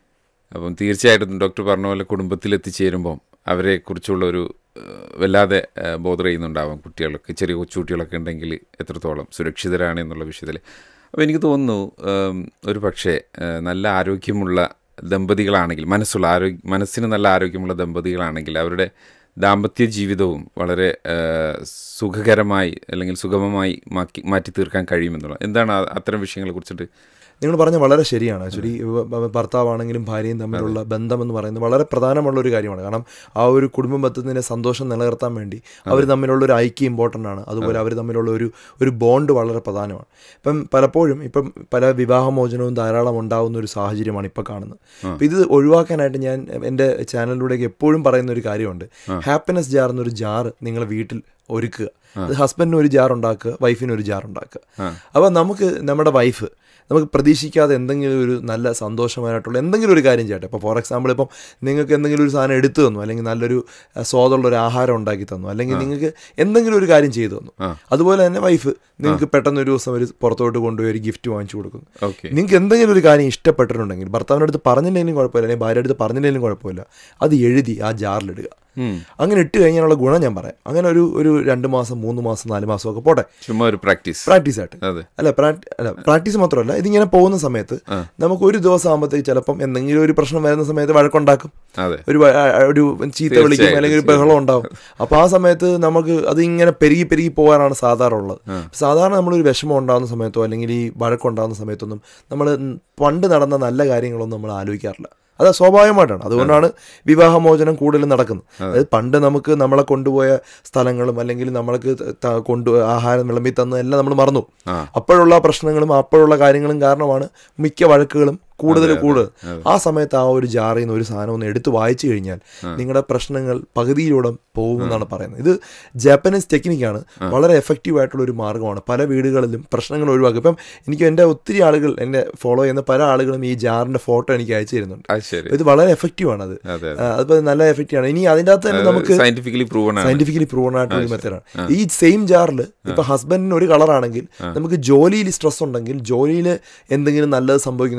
അപ്പം തീർച്ചയായിട്ടും ഡോക്ടർ പറഞ്ഞ പോലെ കുടുംബത്തിലെത്തിച്ചേരുമ്പം അവരെക്കുറിച്ചുള്ള ഒരു വല്ലാതെ ബോധർ ചെയ്യുന്നുണ്ടാവാം. കുട്ടികളൊക്കെ, ചെറിയ കൊച്ചുകുട്ടികളൊക്കെ ഉണ്ടെങ്കിൽ എത്രത്തോളം സുരക്ഷിതരാണ് എന്നുള്ള വിഷയത്തിൽ. അപ്പോൾ എനിക്ക് തോന്നുന്നു ഒരു പക്ഷേ നല്ല ആരോഗ്യമുള്ള ദമ്പതികളാണെങ്കിൽ, മനസ്സിന് നല്ല ആരോഗ്യമുള്ള ദമ്പതികളാണെങ്കിൽ അവരുടെ ദാമ്പത്യ ജീവിതവും വളരെ സുഖകരമായി അല്ലെങ്കിൽ സുഗമമായി മാറ്റി തീർക്കാൻ കഴിയുമെന്നുള്ളത്. എന്താണ് അത്തരം വിഷയങ്ങളെ കുറിച്ചിട്ട്? നിങ്ങൾ പറഞ്ഞ വളരെ ശരിയാണ്. ആക്ച്വലി ഭർത്താവാണെങ്കിലും ഭാര്യയും തമ്മിലുള്ള ബന്ധം എന്ന് പറയുന്നത് വളരെ പ്രധാനമുള്ളൊരു കാര്യമാണ്. കാരണം ആ ഒരു കുടുംബ ബന്ധത്തിൻ്റെ സന്തോഷം നിലനിർത്താൻ വേണ്ടി അവർ തമ്മിലുള്ളൊരു ഐക്യം ഇമ്പോർട്ടൻ്റ് ആണ്. അതുപോലെ അവർ തമ്മിലുള്ള ഒരു ബോണ്ട് വളരെ പ്രധാനമാണ്. പലപ്പോഴും പല വിവാഹമോചനവും ധാരാളം ഉണ്ടാകുന്ന ഒരു സാഹചര്യമാണ് ഇപ്പോൾ കാണുന്നത്. അപ്പം ഇത് ഒഴിവാക്കാനായിട്ട് ഞാൻ എൻ്റെ ചാനലിലൂടെയൊക്കെ എപ്പോഴും പറയുന്ന ഒരു കാര്യമുണ്ട്. ഹാപ്പിനെസ് ജാർ എന്നൊരു ജാർ നിങ്ങൾ വീട്ടിൽ ഒരുക്കുക. അത് ഹസ്ബൻഡിന് ഒരു ജാർ ഉണ്ടാക്കുക, വൈഫിന് ഒരു ജാർ ഉണ്ടാക്കുക. അപ്പോൾ നമ്മുടെ വൈഫ് നമുക്ക് പ്രതീക്ഷിക്കാതെ എന്തെങ്കിലും ഒരു നല്ല സന്തോഷമായിട്ടുള്ള എന്തെങ്കിലും ഒരു കാര്യം ചെയ്യട്ടെ. ഇപ്പോൾ ഫോർ എക്സാമ്പിൾ ഇപ്പം നിങ്ങൾക്ക് എന്തെങ്കിലും ഒരു സാധനം എടുത്തു തന്നു, അല്ലെങ്കിൽ നല്ലൊരു സ്വാദുള്ളൊരു ആഹാരം ഉണ്ടാക്കി തന്നു, അല്ലെങ്കിൽ നിങ്ങൾക്ക് എന്തെങ്കിലും ഒരു കാര്യം ചെയ്തു തന്നു. അതുപോലെ തന്നെ വൈഫ് നിങ്ങൾക്ക് പെട്ടെന്ന് ഒരു ദിവസം ഒരു പുറത്തോട്ട് കൊണ്ടുപോയി ഒരു ഗിഫ്റ്റ് വാങ്ങിച്ചു കൊടുക്കുന്നു. നിങ്ങൾക്ക് എന്തെങ്കിലും ഒരു കാര്യം ഇഷ്ടപ്പെട്ടിട്ടുണ്ടെങ്കിൽ ഭർത്താവിൻ്റെ അടുത്ത് പറഞ്ഞില്ലെങ്കിലും കുഴപ്പമില്ല, അല്ലെങ്കിൽ ഭാര്യയുടെ അടുത്ത് പറഞ്ഞില്ലെങ്കിലും കുഴപ്പമില്ല, അത് എഴുതി ആ ജാറിലിടുക. അങ്ങനെ ഇട്ട് കഴിഞ്ഞാലുള്ള ഗുണം ഞാൻ പറയാം. അങ്ങനെ ഒരു 2 മാസം 3 മാസം 4 മാസം ഒക്കെ പോട്ടെ, ചുമ്മാ ഒരു പ്രാക്ടീസ് ആയിട്ട്. അല്ല പ്രാക്ടീസ് മാത്രമല്ല, ഇതിങ്ങനെ പോകുന്ന സമയത്ത് നമുക്ക് ഒരു ദിവസം ആകുമ്പോഴത്തേക്ക് ചിലപ്പം എന്തെങ്കിലും ഒരു പ്രശ്നം വരുന്ന സമയത്ത് വഴക്കുണ്ടാക്കും, ഒരു ചീത്ത വിളിക്കും, അല്ലെങ്കിൽ ഒരു ബഹളം ഉണ്ടാവും. അപ്പോൾ ആ സമയത്ത് നമുക്ക് അത് ഇങ്ങനെ പെരുകി പോകാനാണ് സാധാരണ ഉള്ളത്. സാധാരണ നമ്മളൊരു വിഷമം ഉണ്ടാകുന്ന സമയത്തോ അല്ലെങ്കിൽ ഈ വഴക്കുണ്ടാകുന്ന സമയത്തൊന്നും നമ്മൾ പണ്ട് നടന്ന നല്ല കാര്യങ്ങളൊന്നും നമ്മൾ ആലോചിക്കാറില്ല. അത് സ്വാഭാവികമായിട്ടാണ്. അതുകൊണ്ടാണ് വിവാഹമോചനം കൂടുതലും നടക്കുന്നത്. അതായത് പണ്ട് നമ്മളെ കൊണ്ടുപോയ സ്ഥലങ്ങളും അല്ലെങ്കിൽ നമ്മൾക്ക് ആഹാരം വിളമ്പി തന്ന എല്ലാം നമ്മൾ മറന്നു. അപ്പോഴുള്ള പ്രശ്നങ്ങളും അപ്പോഴുള്ള കാര്യങ്ങളും കാരണമാണ് മിക്ക വഴക്കുകളും കൂടുതൽ. ആ സമയത്ത് ആ ഒരു ജാറിൽ നിന്ന് ഒരു സാധനം ഒന്ന് എടുത്ത് വായിച്ചു കഴിഞ്ഞാൽ നിങ്ങളുടെ പ്രശ്നങ്ങൾ പകുതിയിലൂടെ പോകുമെന്നാണ് പറയുന്നത്. ഇത് ജാപ്പനീസ് ടെക്നിക്കാണ്. വളരെ എഫക്റ്റീവ് ആയിട്ടുള്ള ഒരു മാർഗ്ഗമാണ്. പല വീടുകളിലും പ്രശ്നങ്ങൾ ഒഴിവാക്കും. ഇപ്പം എനിക്ക് എൻ്റെ ഒത്തിരി ആളുകൾ, എന്നെ ഫോളോ ചെയ്യുന്ന പല ആളുകളും ഈ ജാറിൻ്റെ ഫോട്ടോ എനിക്ക് അയച്ചു തരുന്നുണ്ട്. ഇത് വളരെ എഫക്റ്റീവ് ആണ്. അതിപ്പോൾ നല്ല എഫക്റ്റീവ് ആണ്. ഇനി അതിൻ്റെ അകത്ത് തന്നെ നമുക്ക് സയന്റിഫിക്കലി പ്രൂവൺ ആയിട്ടുള്ള ഒരു മെത്തേഡാണ്. ഈ സെയിം ജാറിൽ ഇപ്പം ഹസ്ബൻഡിന് ഒരു കളറാണെങ്കിൽ നമുക്ക് ജോലിയിൽ സ്ട്രെസ് ഉണ്ടെങ്കിൽ, ജോലിയിൽ എന്തെങ്കിലും നല്ലത് സംഭവിക്കുന്നു. ഇപ്പം നമുക്ക്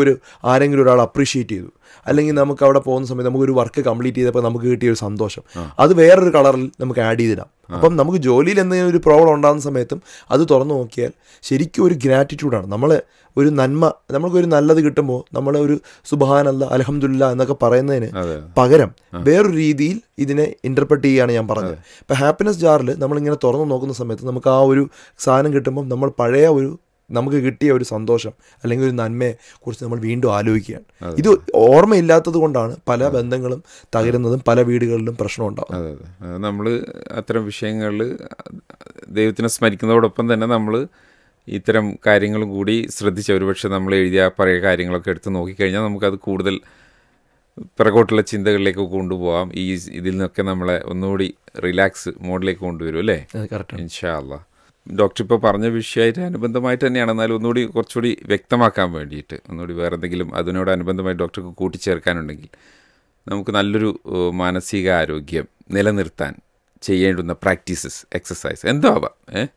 നമുക്കൊരു ആരെങ്കിലും ഒരാൾ അപ്രീഷിയേറ്റ് ചെയ്തു, അല്ലെങ്കിൽ നമുക്ക് അവിടെ പോകുന്ന സമയത്ത് നമുക്കൊരു വർക്ക് കംപ്ലീറ്റ് ചെയ്തപ്പോൾ നമുക്ക് കിട്ടിയ ഒരു സന്തോഷം, അത് വേറൊരു കളറിൽ നമുക്ക് ആഡ് ചെയ്തിടാം. അപ്പം നമുക്ക് ജോലിയിൽ എന്തെങ്കിലും ഒരു പ്രോബ്ലം ഉണ്ടാകുന്ന സമയത്തും അത് തുറന്നു നോക്കിയാൽ ശരിക്കും ഒരു ഗ്രാറ്റിറ്റ്യൂഡാണ്. നമ്മളെ ഒരു നന്മ, നമുക്കൊരു നല്ലത് കിട്ടുമ്പോൾ നമ്മളെ ഒരു സുബ്ഹാനല്ലാഹ് അൽഹംദുലില്ലാ എന്നൊക്കെ പറയുന്നതിന് പകരം വേറൊരു രീതിയിൽ ഇതിനെ ഇൻ്റർപ്രറ്റ് ചെയ്യുകയാണ് ഞാൻ പറഞ്ഞത്. ഇപ്പം ഹാപ്പിനെസ് ജാറിൽ നമ്മളിങ്ങനെ തുറന്നു നോക്കുന്ന സമയത്ത് നമുക്ക് ആ ഒരു സാധനം കിട്ടുമ്പം നമ്മൾ പഴയ ഒരു നമുക്ക് കിട്ടിയ ഒരു സന്തോഷം അല്ലെങ്കിൽ ഒരു നന്മയെ കുറിച്ച് നമ്മൾ വീണ്ടും ആലോചിക്കുകയാണ്. ഇത് ഓർമ്മയില്ലാത്തത് കൊണ്ടാണ് പല ബന്ധങ്ങളും തകരുന്നതും പല വീടുകളിലും പ്രശ്നം ഉണ്ടാകും. അതെ, നമ്മൾ അത്തരം വിഷയങ്ങളിൽ ദൈവത്തിനെ സ്മരിക്കുന്നതോടൊപ്പം തന്നെ നമ്മൾ ഇത്തരം കാര്യങ്ങളും കൂടി ശ്രദ്ധിച്ച് ഒരുപക്ഷെ നമ്മൾ എഴുതിയ പഴയ കാര്യങ്ങളൊക്കെ എടുത്ത് നോക്കിക്കഴിഞ്ഞാൽ നമുക്കത് കൂടുതൽ പിറകോട്ടുള്ള ചിന്തകളിലേക്ക് കൊണ്ടുപോകാം. ഇതിൽ നിന്നൊക്കെ നമ്മളെ ഒന്നുകൂടി റിലാക്സ് മോഡിലേക്ക് കൊണ്ടുവരും അല്ലേ? ഇൻഷാ അല്ലാഹ്. ഡോക്ടർ ഇപ്പോൾ പറഞ്ഞ വിഷയമായിട്ട് അനുബന്ധമായിട്ട് തന്നെയാണ്, എന്നാലും ഒന്നുകൂടി കുറച്ചുകൂടി വ്യക്തമാക്കാൻ വേണ്ടിയിട്ട് ഒന്നുകൂടി വേറെ എന്തെങ്കിലും അതിനോടനുബന്ധമായി ഡോക്ടർക്ക് കൂട്ടിച്ചേർക്കാനുണ്ടെങ്കിൽ നമുക്ക് നല്ലൊരു മാനസിക ആരോഗ്യം നിലനിർത്താൻ ചെയ്യേണ്ടുന്ന പ്രാക്ടീസസ്, എക്സസൈസ് എന്താവാം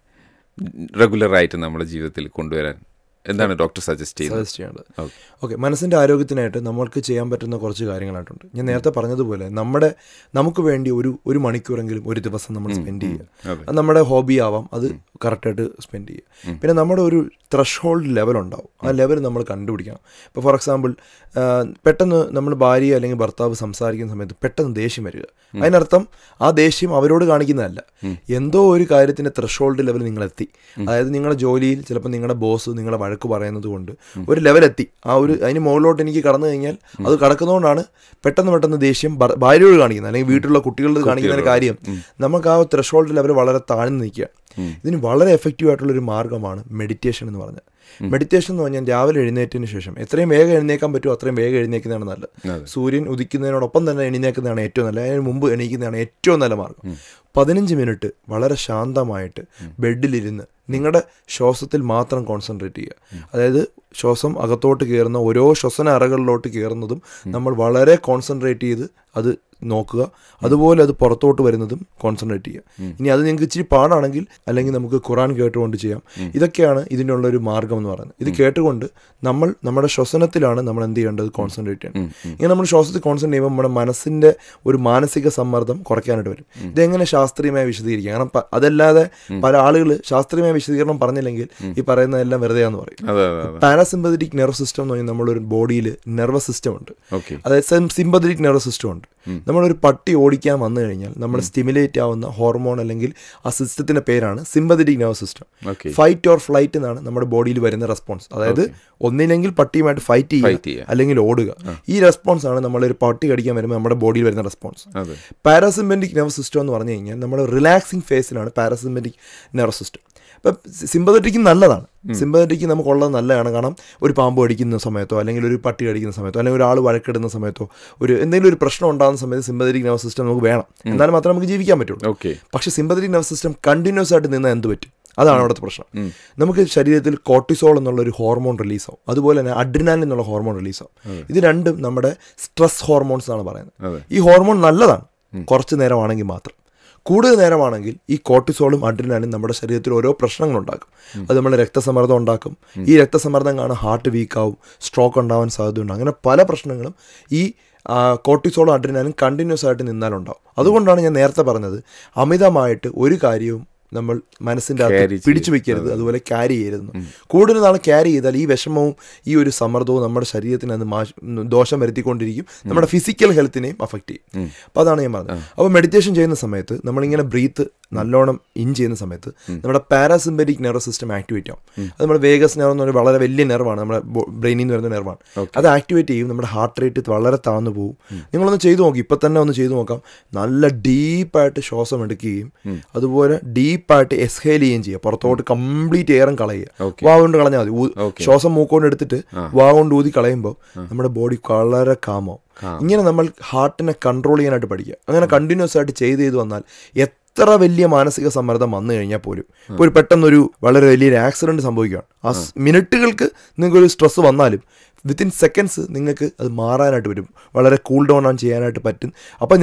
റെഗുലറായിട്ട് നമ്മുടെ ജീവിതത്തിൽ കൊണ്ടുവരാൻ എന്താണ് ഡോക്ടർ സജസ്റ്റ് ചെയ്യേണ്ടത്? ഓക്കെ, മനസ്സിൻ്റെ ആരോഗ്യത്തിനായിട്ട് നമ്മൾക്ക് ചെയ്യാൻ പറ്റുന്ന കുറച്ച് കാര്യങ്ങളായിട്ടുണ്ട്. ഞാൻ നേരത്തെ പറഞ്ഞതുപോലെ നമുക്ക് വേണ്ടി ഒരു മണിക്കൂറെങ്കിലും ഒരു ദിവസം നമ്മൾ സ്പെൻഡ് ചെയ്യുക. അത് നമ്മുടെ ഹോബി ആവാം, അത് കറക്റ്റായിട്ട് സ്പെൻഡ് ചെയ്യുക. പിന്നെ നമ്മുടെ ഒരു ത്രഷ് ലെവൽ ഉണ്ടാവും, ആ ലെവൽ നമ്മൾ കണ്ടുപിടിക്കണം. ഇപ്പോൾ ഫോർ എക്സാമ്പിൾ പെട്ടെന്ന് നമ്മൾ ഭാര്യ അല്ലെങ്കിൽ ഭർത്താവ് സംസാരിക്കുന്ന സമയത്ത് പെട്ടെന്ന് ദേഷ്യം വരിക, അതിനർത്ഥം ആ ദേഷ്യം അവരോട് കാണിക്കുന്നതല്ല, എന്തോ ഒരു കാര്യത്തിൻ്റെ ത്രഷ് ലെവൽ നിങ്ങളെത്തി. അതായത് നിങ്ങളുടെ ജോലിയിൽ ചിലപ്പോൾ നിങ്ങളുടെ ബോസ് നിങ്ങളെ വഴക്ക് പറയുന്നത് കൊണ്ട് ഒരു ലെവലെത്തി, അതിന് മുകളിലോട്ട് എനിക്ക് കടന്നു കഴിഞ്ഞാൽ അത് കടക്കുന്നതുകൊണ്ടാണ് പെട്ടെന്ന് ദേഷ്യം ഭാര്യയോട് കാണിക്കുന്നത് അല്ലെങ്കിൽ വീട്ടിലുള്ള കുട്ടികളോട് കാണിക്കുന്ന കാര്യം നമുക്ക് ആ ത്രഷ് ലെവൽ വളരെ താഴ്ന്നു നിൽക്കുക. ഇതിന് വളരെ എഫക്റ്റീവ് ആയിട്ടുള്ളൊരു മാർഗ്ഗമാണ് മെഡിറ്റേഷൻ എന്ന് പറഞ്ഞാൽ. മെഡിറ്റേഷൻ എന്ന് പറഞ്ഞാൽ രാവിലെ എഴുന്നേറ്റതിന് ശേഷം എത്രയും വേഗം എഴുന്നേക്കാൻ പറ്റുമോ അത്രയും വേഗം എഴുന്നേക്കുന്നതാണ് നല്ലത്. സൂര്യൻ ഉദിക്കുന്നതിനോടൊപ്പം തന്നെ എഴുന്നേക്കുന്നതാണ് ഏറ്റവും നല്ലത്, അതിന് മുമ്പ് എണീക്കുന്നതാണ് ഏറ്റവും നല്ല മാർഗ്ഗം. 15 മിനിറ്റ് വളരെ ശാന്തമായിട്ട് ബെഡിലിരുന്ന് നിങ്ങളുടെ ശ്വാസത്തിൽ മാത്രം കോൺസെൻട്രേറ്റ് ചെയ്യുക. അതായത് ശ്വാസം അകത്തോട്ട് കയറുന്ന ഓരോ ശ്വസന അറകളിലോട്ട് കയറുന്നതും നമ്മൾ വളരെ കോൺസെൻട്രേറ്റ് ചെയ്ത് അത് നോക്കുക, അതുപോലെ അത് പുറത്തോട്ട് വരുന്നതും കോൺസെൻട്രേറ്റ് ചെയ്യുക. ഇനി അത് നിങ്ങൾക്ക് ഇച്ചിരി പാടാണെങ്കിൽ അല്ലെങ്കിൽ നമുക്ക് ഖുറാൻ കേട്ടുകൊണ്ട് ചെയ്യാം. ഇതൊക്കെയാണ് ഇതിനുള്ളൊരു മാർഗ്ഗം എന്ന് പറയുന്നത്. ഇത് കേട്ടുകൊണ്ട് നമ്മുടെ ശ്വസനത്തിലാണ് നമ്മൾ എന്ത് ചെയ്യേണ്ടത്, കോൺസെൻട്രേറ്റ് ചെയ്യണം. ഇങ്ങനെ നമ്മൾ ശ്വാസത്തിൽ കോൺസെൻട്രേറ്റ് ചെയ്യുമ്പോൾ നമ്മുടെ മനസ്സിൻ്റെ ഒരു മാനസിക സമ്മർദ്ദം കുറയ്ക്കാനായിട്ട് വരും. ഇതെങ്ങനെ ശാസ്ത്രീയമായി വിശദീകരിക്കുക? കാരണം അതല്ലാതെ പല ആളുകൾ ശാസ്ത്രീയമായ വിശദീകരണം പറഞ്ഞില്ലെങ്കിൽ ഈ പറയുന്നതെല്ലാം വെറുതെയാന്ന് പറയും. പാരാസിമ്പതറ്റിക് നെർവസ് സിസ്റ്റം എന്ന് പറഞ്ഞാൽ നമ്മളൊരു ബോഡിയിൽ നെർവസ് സിസ്റ്റം ഉണ്ട്, അതായത് സിമ്പതറ്റിക് നെർവസ് സിസ്റ്റം ഉണ്ട്. നമ്മളൊരു പട്ടി ഓടിക്കാൻ വന്നു കഴിഞ്ഞാൽ നമ്മൾ സ്റ്റിമുലേറ്റ് ആവുന്ന ഹോർമോൺ അല്ലെങ്കിൽ ആ സിസ്റ്റത്തിൻ്റെ പേരാണ് sympathetic nervous system. Fight or flight എന്നാണ് നമ്മുടെ ബോഡിയിൽ വരുന്ന റെസ്പോൺസ്. അതായത് ഒന്നില്ലെങ്കിൽ പട്ടിയുമായിട്ട് ഫൈറ്റ് ചെയ്യുക അല്ലെങ്കിൽ ഓടുക. ഈ റെസ്പോൺസ് ആണ് നമ്മളൊരു പട്ടി കടിക്കാൻ വരുമ്പോൾ നമ്മുടെ ബോഡിയിൽ വരുന്ന റെസ്പോൺസ്. പാരാസിമ്പറ്റിക് നെർവസ് സിസ്റ്റം എന്ന് പറഞ്ഞു കഴിഞ്ഞാൽ നമ്മൾ റിലാക്സിങ് ഫേസിലാണ് പാരാസിമ്പറ്റിക് നെർവസ് സിസ്റ്റം. അപ്പം സിമ്പതറ്റിക്ക് നല്ലതാണ്, സിമ്പതറ്റിക്ക് നമുക്കുള്ളത് നല്ലതാണ്. കാരണം ഒരു പാമ്പ് കടിക്കുന്ന സമയത്തോ അല്ലെങ്കിൽ ഒരു പട്ടി കടിക്കുന്ന സമയത്തോ അല്ലെങ്കിൽ ഒരാൾ വഴക്കിടുന്ന സമയത്തോ എന്തെങ്കിലും ഒരു പ്രശ്നം ഉണ്ടാകുന്ന സമയത്ത് സിമ്പതറ്റിക് നെർവസ് സിസ്റ്റം നമുക്ക് വേണം, എന്നാലും മാത്രമേ നമുക്ക് ജീവിക്കാൻ പറ്റുള്ളൂ. പക്ഷേ സിമ്പതറ്റിക് നെർവസ് സിസ്റ്റം കണ്ടിന്യൂസ് ആയിട്ട് നിന്നാൽ എന്ത് പറ്റും? അതാണ് അവിടുത്തെ പ്രശ്നം. നമുക്ക് ശരീരത്തിൽ കോർട്ടിസോൾ എന്നുള്ളൊരു ഹോർമോൺ റിലീസാവും, അതുപോലെ തന്നെ അഡ്രിനാലിൻ എന്നുള്ള ഹോർമോൺ റിലീസാവും. ഇത് രണ്ടും നമ്മുടെ സ്ട്രെസ് ഹോർമോൺസ് എന്നാണ് പറയുന്നത്. ഈ ഹോർമോൺ നല്ലതാണ് കുറച്ച് നേരമാണെങ്കിൽ മാത്രം. കൂടുതൽ നേരമാണെങ്കിൽ ഈ കോർട്ടിസോളും അഡ്രിനാലിനും നമ്മുടെ ശരീരത്തിൽ ഓരോ പ്രശ്നങ്ങളുണ്ടാക്കും. അത് നമ്മുടെ രക്തസമ്മർദ്ദം ഉണ്ടാക്കും. ഈ രക്തസമ്മർദ്ദം കാരണം ഹാർട്ട് വീക്കാവും, സ്ട്രോക്ക് ഉണ്ടാവാൻ സാധ്യതയുണ്ട്. അങ്ങനെ പല പ്രശ്നങ്ങളും ഈ കോർട്ടിസോളും അഡ്രിനാലിനും കണ്ടിന്യൂസ് ആയിട്ട് നിന്നാലുണ്ടാവും. അതുകൊണ്ടാണ് ഞാൻ നേരത്തെ പറഞ്ഞത് അമിതമായിട്ട് ഒരു കാര്യവും നമ്മൾ മനസ്സിൻ്റെ അകത്ത് പിടിച്ചു വെക്കരുത്, അതുപോലെ ക്യാരി ചെയ്യരുത്. കൂടുതൽ നാൾ ക്യാരി ചെയ്താൽ ഈ വിഷമവും ഈ ഒരു സമ്മർദ്ദവും നമ്മുടെ ശരീരത്തിന് അത് ദോഷം വരുത്തിക്കൊണ്ടിരിക്കും, നമ്മുടെ ഫിസിക്കൽ ഹെൽത്തിനെയും അഫക്റ്റ് ചെയ്യും. അപ്പോൾ അതാണ് ഞാൻ പറഞ്ഞത്. അപ്പോൾ മെഡിറ്റേഷൻ ചെയ്യുന്ന സമയത്ത് നമ്മളിങ്ങനെ ബ്രീത്ത് നല്ലോണം ഇൻ ചെയ്യുന്ന സമയത്ത് നമ്മുടെ പാരാസിമ്പറ്റിക് നെർവസ് സിസ്റ്റം ആക്ടിവേറ്റ് ആവും. അത് നമ്മുടെ വേഗസ് നെർവ് എന്ന് പറഞ്ഞാൽ വളരെ വലിയ നെർവാണ്, നമ്മുടെ ബ്രെയിനിൽ നിന്ന് വരുന്ന നെർവാണ്. അത് ആക്ടിവേറ്റ് ചെയ്യും, നമ്മുടെ ഹാർട്ട് റേറ്റ് വളരെ താഴ്ന്നു പോകും. നിങ്ങളൊന്ന് ചെയ്തു നോക്കി, ഇപ്പം തന്നെ ഒന്ന് ചെയ്തു നോക്കാം. നല്ല ഡീപ്പായിട്ട് ശ്വാസം എടുക്കുകയും അതുപോലെ ഡീപ്പായിട്ട് എക്സ്ഹേൽ ചെയ്യുകയും ചെയ്യുക. പുറത്തോട്ട് കംപ്ലീറ്റ് എയറും കളയുക, വാ കൊണ്ട് കളഞ്ഞാൽ മതി. ശ്വാസം മൂക്കൊണ്ട് എടുത്തിട്ട് വാ കൊണ്ട് ഊതി കളയുമ്പോൾ നമ്മുടെ ബോഡി വളരെ കാമാവും. ഇങ്ങനെ നമ്മൾ ഹാർട്ടിനെ കൺട്രോൾ ചെയ്യാനായിട്ട് പഠിക്കുക. അങ്ങനെ കണ്ടിന്യൂസ് ആയിട്ട് ചെയ്ത് വന്നാൽ എത്ര വലിയ മാനസിക സമ്മർദ്ദം വന്നു കഴിഞ്ഞാൽ പോലും, ഇപ്പോൾ ഒരു പെട്ടെന്നൊരു വളരെ വലിയൊരു ആക്സിഡൻറ്റ് സംഭവിക്കുകയാണ്, ആ മിനിറ്റുകൾക്ക് നിങ്ങൾക്കൊരു സ്ട്രെസ് വന്നാലും വിത്തിൻ സെക്കൻഡ്സ് നിങ്ങൾക്ക് അത് മാറാനായിട്ട് വരും, വളരെ കൂൾ ഡൗൺ ചെയ്യാനായിട്ട് പറ്റും. അപ്പോൾ നിങ്ങൾക്ക്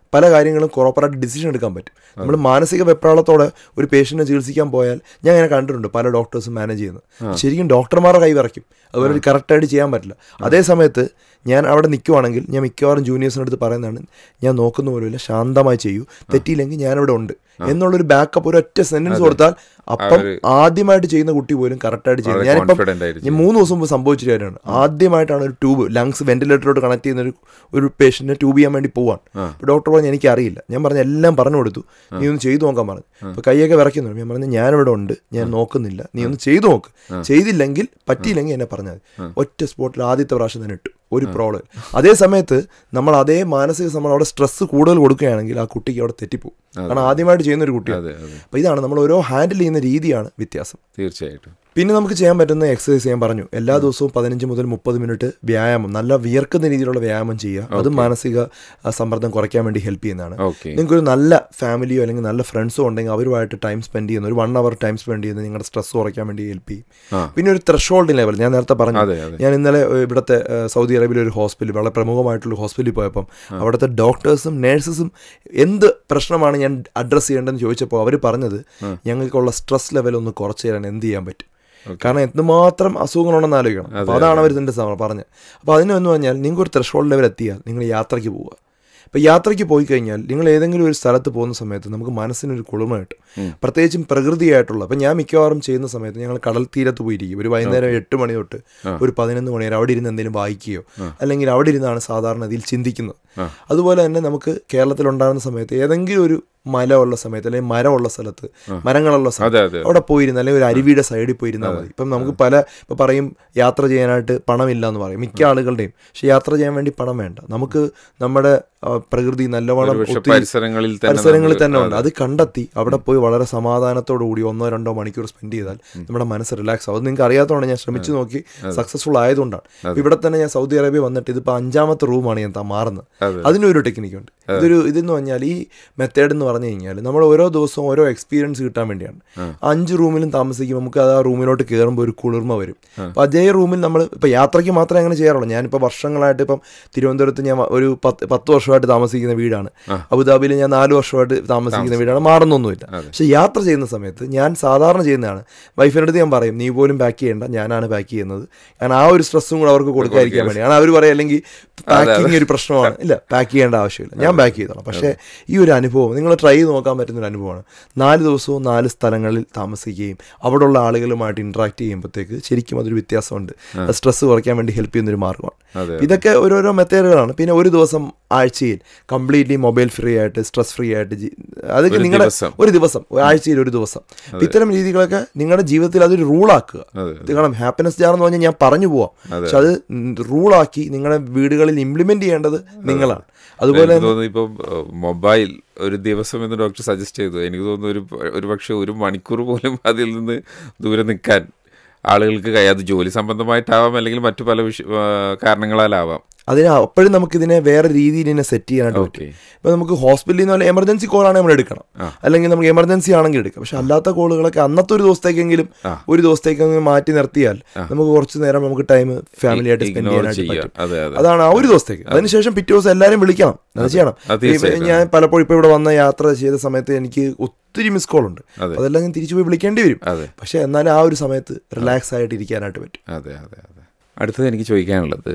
പല കാര്യങ്ങളും പ്രോപ്പറായിട്ട് ഡിസിഷൻ എടുക്കാൻ പറ്റും. നമ്മൾ മാനസിക വെപ്രാളത്തോടെ ഒരു പേഷ്യൻറ്റിനെ ചികിത്സിക്കാൻ പോയാൽ ഞാൻ അങ്ങനെ കണ്ടിട്ടുണ്ട് പല ഡോക്ടേഴ്സും മാനേജ് ചെയ്യുന്നത്. ശരിക്കും ഡോക്ടർമാരുടെ കൈ വിറയ്ക്കും, അതുപോലെ കറക്റ്റായിട്ട് ചെയ്യാൻ പറ്റില്ല. അതേ സമയത്ത് ഞാൻ അവിടെ നിൽക്കുവാണെങ്കിൽ ഞാൻ മിക്കവാറും ജൂനിയേഴ്സിനടുത്ത് പറയുന്നതാണ്, ഞാൻ നോക്കുന്ന പോലുമില്ല, ശാന്തമായി ചെയ്യൂ, തെറ്റിയില്ലെങ്കിൽ ഞാനിവിടെ ഉണ്ട് എന്നുള്ളൊരു ബാക്കപ്പ് ഒരു ഒറ്റ സെന്റൻസ് കൊടുത്താൽ അപ്പം ആദ്യമായിട്ട് ചെയ്യുന്ന കുട്ടി പോലും കറക്റ്റായിട്ട് ചെയ്യുന്നത്. ഞാൻ 3 ദിവസം മുമ്പ് സംഭവിച്ച കാര്യമാണ്. ആദ്യമായിട്ടാണ് ഒരു ട്യൂബ് ലങ്സ് വെന്റിലേറ്ററിലോട്ട് കണക്ട് ചെയ്യുന്ന ഒരു പേഷ്യന്റിനെ ട്യൂബ് ചെയ്യാൻ വേണ്ടി പോവാൻ. ഡോക്ടർ പറഞ്ഞു എനിക്കറിയില്ല. ഞാൻ പറഞ്ഞ എല്ലാം പറഞ്ഞു കൊടുത്തു, നീ ഒന്ന് ചെയ്തു നോക്കാൻ പറഞ്ഞു. അപ്പോൾ കൈയൊക്കെ വിറയ്ക്കുന്നുണ്ട്. ഞാൻ പറഞ്ഞു ഞാനിവിടെ ഉണ്ട്, ഞാൻ നോക്കുന്നില്ല, നീ ഒന്ന് ചെയ്തു നോക്ക്, ചെയ്തില്ലെങ്കിൽ പറ്റിയില്ലെങ്കിൽ എന്നെ പറഞ്ഞാൽ മതി. ഒറ്റ സ്പോട്ടിൽ ആദ്യത്തെ പ്രാവശ്യം തന്നെ ഇട്ടു, ഒരു പ്രോബ്ലം. അതേ സമയത്ത് നമ്മൾ അതേ മാനസിക നമ്മൾ അവിടെ സ്ട്രെസ് കൂടുതൽ കൊടുക്കുകയാണെങ്കിൽ ആ കുട്ടിക്ക് അവിടെ തെറ്റിപ്പോകും. കാരണം ആദ്യമായിട്ട് ചെയ്യുന്ന ഒരു കുട്ടിയാണ്. അപ്പോൾ ഇതാണ് നമ്മൾ ഓരോ ഹാൻഡിൽ ചെയ്യുന്ന രീതിയാണ് വ്യത്യാസം. തീർച്ചയായിട്ടും. പിന്നെ നമുക്ക് ചെയ്യാൻ പറ്റുന്ന എക്സസൈസ് ഞാൻ പറഞ്ഞു, എല്ലാ ദിവസവും 15 മുതൽ 30 മിനിറ്റ് വ്യായാമം, നല്ല വിയർക്കുന്ന രീതിയിലുള്ള വ്യായാമം ചെയ്യുക. അതും മാനസിക സമ്മർദ്ദം കുറയ്ക്കാൻ വേണ്ടി ഹെൽപ്പ് ചെയ്യുന്നതാണ്. നിങ്ങൾക്കൊരു നല്ല ഫാമിലിയോ അല്ലെങ്കിൽ നല്ല ഫ്രണ്ട്സോ ഉണ്ടെങ്കിൽ അവരുമായിട്ട് ടൈം സ്പെൻഡ് ചെയ്യുന്ന ഒരു 1 hour ടൈം സ്പെൻഡ് ചെയ്യുന്നത് നിങ്ങളുടെ സ്ട്രെസ് കുറയ്ക്കാൻ വേണ്ടി ഹെൽപ്പ് ചെയ്യും. പിന്നെ ഒരു ത്രെഷോൾഡ് ലെവൽ, ഞാൻ നേരത്തെ പറഞ്ഞു, ഞാൻ ഇന്നലെ ഇവിടുത്തെ സൗദി അറേബ്യയിലെ ഒരു ഹോസ്പിറ്റൽ, വളരെ പ്രമുഖമായിട്ടുള്ള ഹോസ്പിറ്റലിൽ പോയപ്പം അവിടുത്തെ ഡോക്ടേഴ്സും നേഴ്സസും എന്ത് പ്രശ്നമാണ് ഞാൻ അഡ്രസ്സ് ചെയ്യേണ്ടതെന്ന് ചോദിച്ചപ്പോൾ അവർ പറഞ്ഞത്, ഞങ്ങൾക്കുള്ള സ്ട്രെസ് ലെവൽ ഒന്ന് കുറച്ച് തരാൻ എന്ത് ചെയ്യാൻ പറ്റും, കാരണം എന്തുമാത്രം അസുഖങ്ങളുണ്ടെന്ന് ആലോചിക്കണം. അപ്പോൾ അതാണ് അവർ ഇതിൻ്റെ പറഞ്ഞത്. അപ്പോൾ അതിനെന്ന് പറഞ്ഞാൽ നിങ്ങൾക്ക് ഒരു ത്രെഷോൾഡ് ലെവൽ എത്തിയാൽ നിങ്ങൾ യാത്രയ്ക്ക് പോവുക. ഇപ്പോൾ യാത്രയ്ക്ക് പോയി കഴിഞ്ഞാൽ നിങ്ങൾ ഏതെങ്കിലും ഒരു സ്ഥലത്ത് പോകുന്ന സമയത്ത് നമുക്ക് മനസ്സിനൊരു കുളിർമ കിട്ടും, പ്രത്യേകിച്ചും പ്രകൃതിയായിട്ടുള്ള. അപ്പം ഞാൻ മിക്കവാറും ചെയ്യുന്ന സമയത്ത് ഞങ്ങൾ കടൽ തീരത്ത് പോയിരിക്കും. ഒരു വൈകുന്നേരം 8 മണി തൊട്ട് ഒരു 11 മണി വരെ അവിടെ ഇരുന്ന് എന്തെങ്കിലും വായിക്കുകയോ അല്ലെങ്കിൽ അവിടെ ഇരുന്നാണ് സാധാരണ ഇതിൽ ചിന്തിക്കുന്നത്. അതുപോലെ തന്നെ നമുക്ക് കേരളത്തിലുണ്ടാകുന്ന സമയത്ത് ഏതെങ്കിലും ഒരു മല ഉള്ള സമയത്ത് അല്ലെങ്കിൽ മരമുള്ള സ്ഥലത്ത്, മരങ്ങളുള്ള സ്ഥലത്ത് അവിടെ പോയിരുന്ന, അല്ലെങ്കിൽ ഒരു അരുവിയുടെ സൈഡിൽ പോയിരുന്നാൽ മതി. ഇപ്പം നമുക്ക് ഇപ്പം പറയും യാത്ര ചെയ്യാനായിട്ട് പണമില്ല എന്ന് പറയും മിക്ക ആളുകളുടെയും. പക്ഷെ യാത്ര ചെയ്യാൻ വേണ്ടി പണം വേണ്ട, നമുക്ക് നമ്മുടെ പ്രകൃതി നല്ലവണ്ണം പരിസരങ്ങളിൽ തന്നെ ഉണ്ട്. അത് കണ്ടെത്തി അവിടെ പോയി വളരെ സമാധാനത്തോടു കൂടി 1-2 മണിക്കൂർ സ്പെൻഡ് ചെയ്താൽ നമ്മുടെ മനസ്സ് റിലാക്സ് ആവും. അത് നിങ്ങൾക്ക് അറിയാത്തതുകൊണ്ട് ഞാൻ ശ്രമിച്ചു നോക്കി സക്സസ്ഫുൾ ആയതുകൊണ്ടാണ്. ഇവിടെ തന്നെ ഞാൻ സൗദി അറേബ്യ വന്നിട്ട് ഇതിപ്പോൾ 5ാമത്തെ റൂമാണ് ഞാൻ മാറുന്നത്. അതിനൊരു ടെക്നിക്കുണ്ട്. ഇതെന്ന് പറഞ്ഞാൽ ഈ മെത്തേഡ് എന്ന് പറഞ്ഞു കഴിഞ്ഞാൽ നമ്മൾ ഓരോ ദിവസവും ഓരോ എക്സ്പീരിയൻസ് കിട്ടാൻ വേണ്ടിയാണ്. 5 റൂമിലും താമസിക്കുമ്പോൾ നമുക്ക് അത് ആ റൂമിലോട്ട് കയറുമ്പോൾ ഒരു കുളിർമ വരും. അപ്പോൾ അതേ റൂമിൽ നമ്മൾ ഇപ്പോൾ യാത്രയ്ക്ക് മാത്രമേ അങ്ങനെ ചെയ്യാറുള്ളൂ. ഞാനിപ്പോൾ വർഷങ്ങളായിട്ട് ഇപ്പം തിരുവനന്തപുരത്ത് ഞാൻ ഒരു 10 വർഷമായിട്ട് താമസിക്കുന്ന വീടാണ്. അബുദാബിയിൽ ഞാൻ 4 വർഷമായിട്ട് താമസിക്കുന്ന വീടാണ്. മാറുന്നൊന്നുമില്ല. പക്ഷെ യാത്ര ചെയ്യുന്ന സമയത്ത് ഞാൻ സാധാരണ ചെയ്യുന്നതാണ്. വൈഫിനടുത്ത് ഞാൻ പറയും, നീ പോലും പാക്ക് ചെയ്യേണ്ട, ഞാനാണ് പാക്ക് ചെയ്യുന്നത്. കാരണം ആ ഒരു സ്ട്രെസ്സും കൂടെ അവർക്ക് കൊടുക്കാതിരിക്കാൻ വേണ്ടിയാണ്. അവർ പറയും അല്ലെങ്കിൽ പാക്കിങ് ഒരു പ്രശ്നമാണ്. ഇല്ല, പാക്ക് ചെയ്യേണ്ട ആവശ്യമില്ല, ഞാൻ പാക്ക് ചെയ്തോളാം. പക്ഷേ ഈ ഒരു അനുഭവം നിങ്ങൾ ട്രൈ ചെയ്ത് നോക്കാൻ പറ്റുന്നൊരു അനുഭവമാണ്. 4 ദിവസവും 4 സ്ഥലങ്ങളിൽ താമസിക്കുകയും അവിടെയുള്ള ആളുകളുമായിട്ട് ഇൻട്രാക്ട് ചെയ്യുമ്പോഴത്തേക്ക് ശരിക്കും അതൊരു വ്യത്യാസമുണ്ട്. സ്ട്രെസ് കുറയ്ക്കാൻ വേണ്ടി ഹെൽപ്പ് ചെയ്യുന്നൊരു മാർഗ്ഗമാണ്. ഇതൊക്കെ ഓരോരോ മെത്തേഡുകളാണ്. പിന്നെ ഒരു ദിവസം ആഴ്ചയിൽ കംപ്ലീറ്റ്ലി മൊബൈൽ ഫ്രീ ആയിട്ട്, സ്ട്രെസ് ഫ്രീ ആയിട്ട്, അതൊക്കെ നിങ്ങളുടെ ഒരു ദിവസം, ആഴ്ചയിൽ ഒരു ദിവസം. ഇത്തരം രീതികളൊക്കെ നിങ്ങളുടെ ജീവിതത്തിൽ അതൊരു റൂളാക്കുക. കാരണം ഹാപ്പിനെസ് ജാർ എന്ന് പറഞ്ഞാൽ ഞാൻ പറഞ്ഞു പോവാം, പക്ഷെ അത് റൂളാക്കി നിങ്ങളുടെ വീടുകളിൽ ഇംപ്ലിമെന്റ് ചെയ്യേണ്ടത് നിങ്ങളാണ്. അതുപോലെ ഇപ്പോൾ മൊബൈൽ ഒരു ദിവസം എന്ന് ഡോക്ടർ സജസ്റ്റ് ചെയ്തു. എനിക്ക് തോന്നുന്നു ഒരു പക്ഷേ 1 മണിക്കൂർ പോലും അതിൽ നിന്ന് ദൂരെ നിൽക്കാൻ ആളുകൾക്ക് അത് ജോലി സംബന്ധമായിട്ടാവാം, അല്ലെങ്കിൽ മറ്റു പല കാരണങ്ങളാലാവാം. അതിന് അപ്പോഴും നമുക്കിതിനെ വേറെ രീതിയിൽ ഇതിനെ സെറ്റ് ചെയ്യാനായിട്ട് പറ്റും. ഇപ്പോൾ നമുക്ക് ഹോസ്പിറ്റലിൽ നിന്ന് പറഞ്ഞാൽ എമർജൻസി കോളാണെങ്കിൽ നമ്മൾ എടുക്കണം, അല്ലെങ്കിൽ നമുക്ക് എമർജൻസി ആണെങ്കിൽ എടുക്കാം. പക്ഷെ അല്ലാത്ത കോളുകളൊക്കെ അന്നത്തെ ഒരു ദിവസത്തേക്കെങ്കിലും മാറ്റി നിർത്തിയാൽ നമുക്ക് കുറച്ച് നേരം നമുക്ക് ടൈം ഫാമിലിയായിട്ട് സ്പെൻഡ് ചെയ്യാനായിട്ട് പറ്റും. അതാണ് ആ ഒരു ദിവസത്തേക്ക്. അതിനുശേഷം പിറ്റേ ദിവസം എല്ലാവരും വിളിക്കണം, അത് ചെയ്യണം. ഞാൻ പലപ്പോഴും ഇപ്പോൾ ഇവിടെ വന്ന യാത്ര ചെയ്ത സമയത്ത് എനിക്ക് ഒത്തിരി മിസ് കോൾ ഉണ്ട്. അതെല്ലാം ഞാൻ തിരിച്ചു പോയി വിളിക്കേണ്ടി വരും. പക്ഷെ എന്നാലും ആ ഒരു സമയത്ത് റിലാക്സ് ആയിട്ട് ഇരിക്കാനായിട്ട് പറ്റും. അതെ. അടുത്തത് എനിക്ക് ചോദിക്കാനുള്ളത്,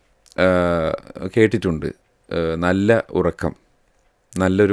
കേട്ടിട്ടുണ്ട് നല്ല ഉറക്കം നല്ലൊരു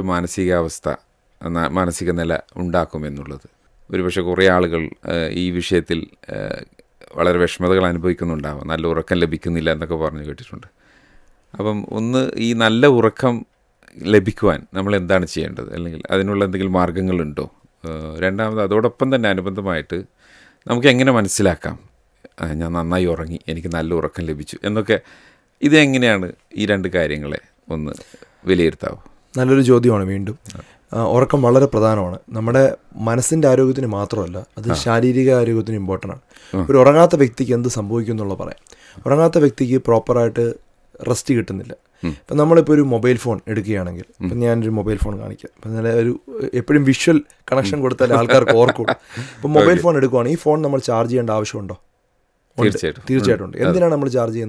മാനസിക നില ഉണ്ടാക്കുമെന്നുള്ളത്. ഒരുപക്ഷെ കുറേ ആളുകൾ ഈ വിഷയത്തിൽ വളരെ വിഷമതകൾ അനുഭവിക്കുന്നുണ്ടാവാം, നല്ല ഉറക്കം ലഭിക്കുന്നില്ല എന്നൊക്കെ പറഞ്ഞു കേട്ടിട്ടുണ്ട്. അപ്പം ഈ നല്ല ഉറക്കം ലഭിക്കുവാൻ നമ്മൾ എന്താണ് ചെയ്യേണ്ടത്, അല്ലെങ്കിൽ അതിനുള്ള എന്തെങ്കിലും മാർഗങ്ങളുണ്ടോ? രണ്ടാമത് അതോടൊപ്പം തന്നെ അനുബന്ധമായിട്ട് നമുക്ക് എങ്ങനെ മനസ്സിലാക്കാം ഞാൻ നന്നായി ഉറങ്ങി, എനിക്ക് നല്ല ഉറക്കം ലഭിച്ചു എന്നൊക്കെ? ഇതെങ്ങനെയാണ് ഈ 2 കാര്യങ്ങളെ ഒന്ന് വിലയിരുത്താവോ? നല്ലൊരു ചോദ്യമാണ്. വീണ്ടും ഉറക്കം വളരെ പ്രധാനമാണ്. നമ്മുടെ മനസ്സിൻ്റെ ആരോഗ്യത്തിന് മാത്രമല്ല, അത് ശാരീരിക ആരോഗ്യത്തിന് ഇമ്പോർട്ടൻ്റ് ആണ്. ഒരു ഉറങ്ങാത്ത വ്യക്തിക്ക് എന്ത് സംഭവിക്കും എന്നുള്ള പറയാം. ഉറങ്ങാത്ത വ്യക്തിക്ക് പ്രോപ്പറായിട്ട് റെസ്റ്റ് കിട്ടുന്നില്ല. ഇപ്പം നമ്മളിപ്പോൾ ഒരു മൊബൈൽ ഫോൺ എടുക്കുകയാണെങ്കിൽ, ഇപ്പം ഞാനൊരു മൊബൈൽ ഫോൺ കാണിക്കാം. അപ്പം നല്ല എപ്പോഴും വിഷ്വൽ കണക്ഷൻ കൊടുത്താൽ ആൾക്കാർക്ക് ഓർക്കും. ഇപ്പം മൊബൈൽ ഫോൺ എടുക്കുകയാണ്, ഈ ഫോൺ നമ്മൾ ചാർജ് ചെയ്യേണ്ട ആവശ്യമുണ്ടോ? തീർച്ചയായിട്ടും ഉണ്ട്. എന്തിനാണ് നമ്മൾ ചാർജ് ചെയ്യുന്നത്?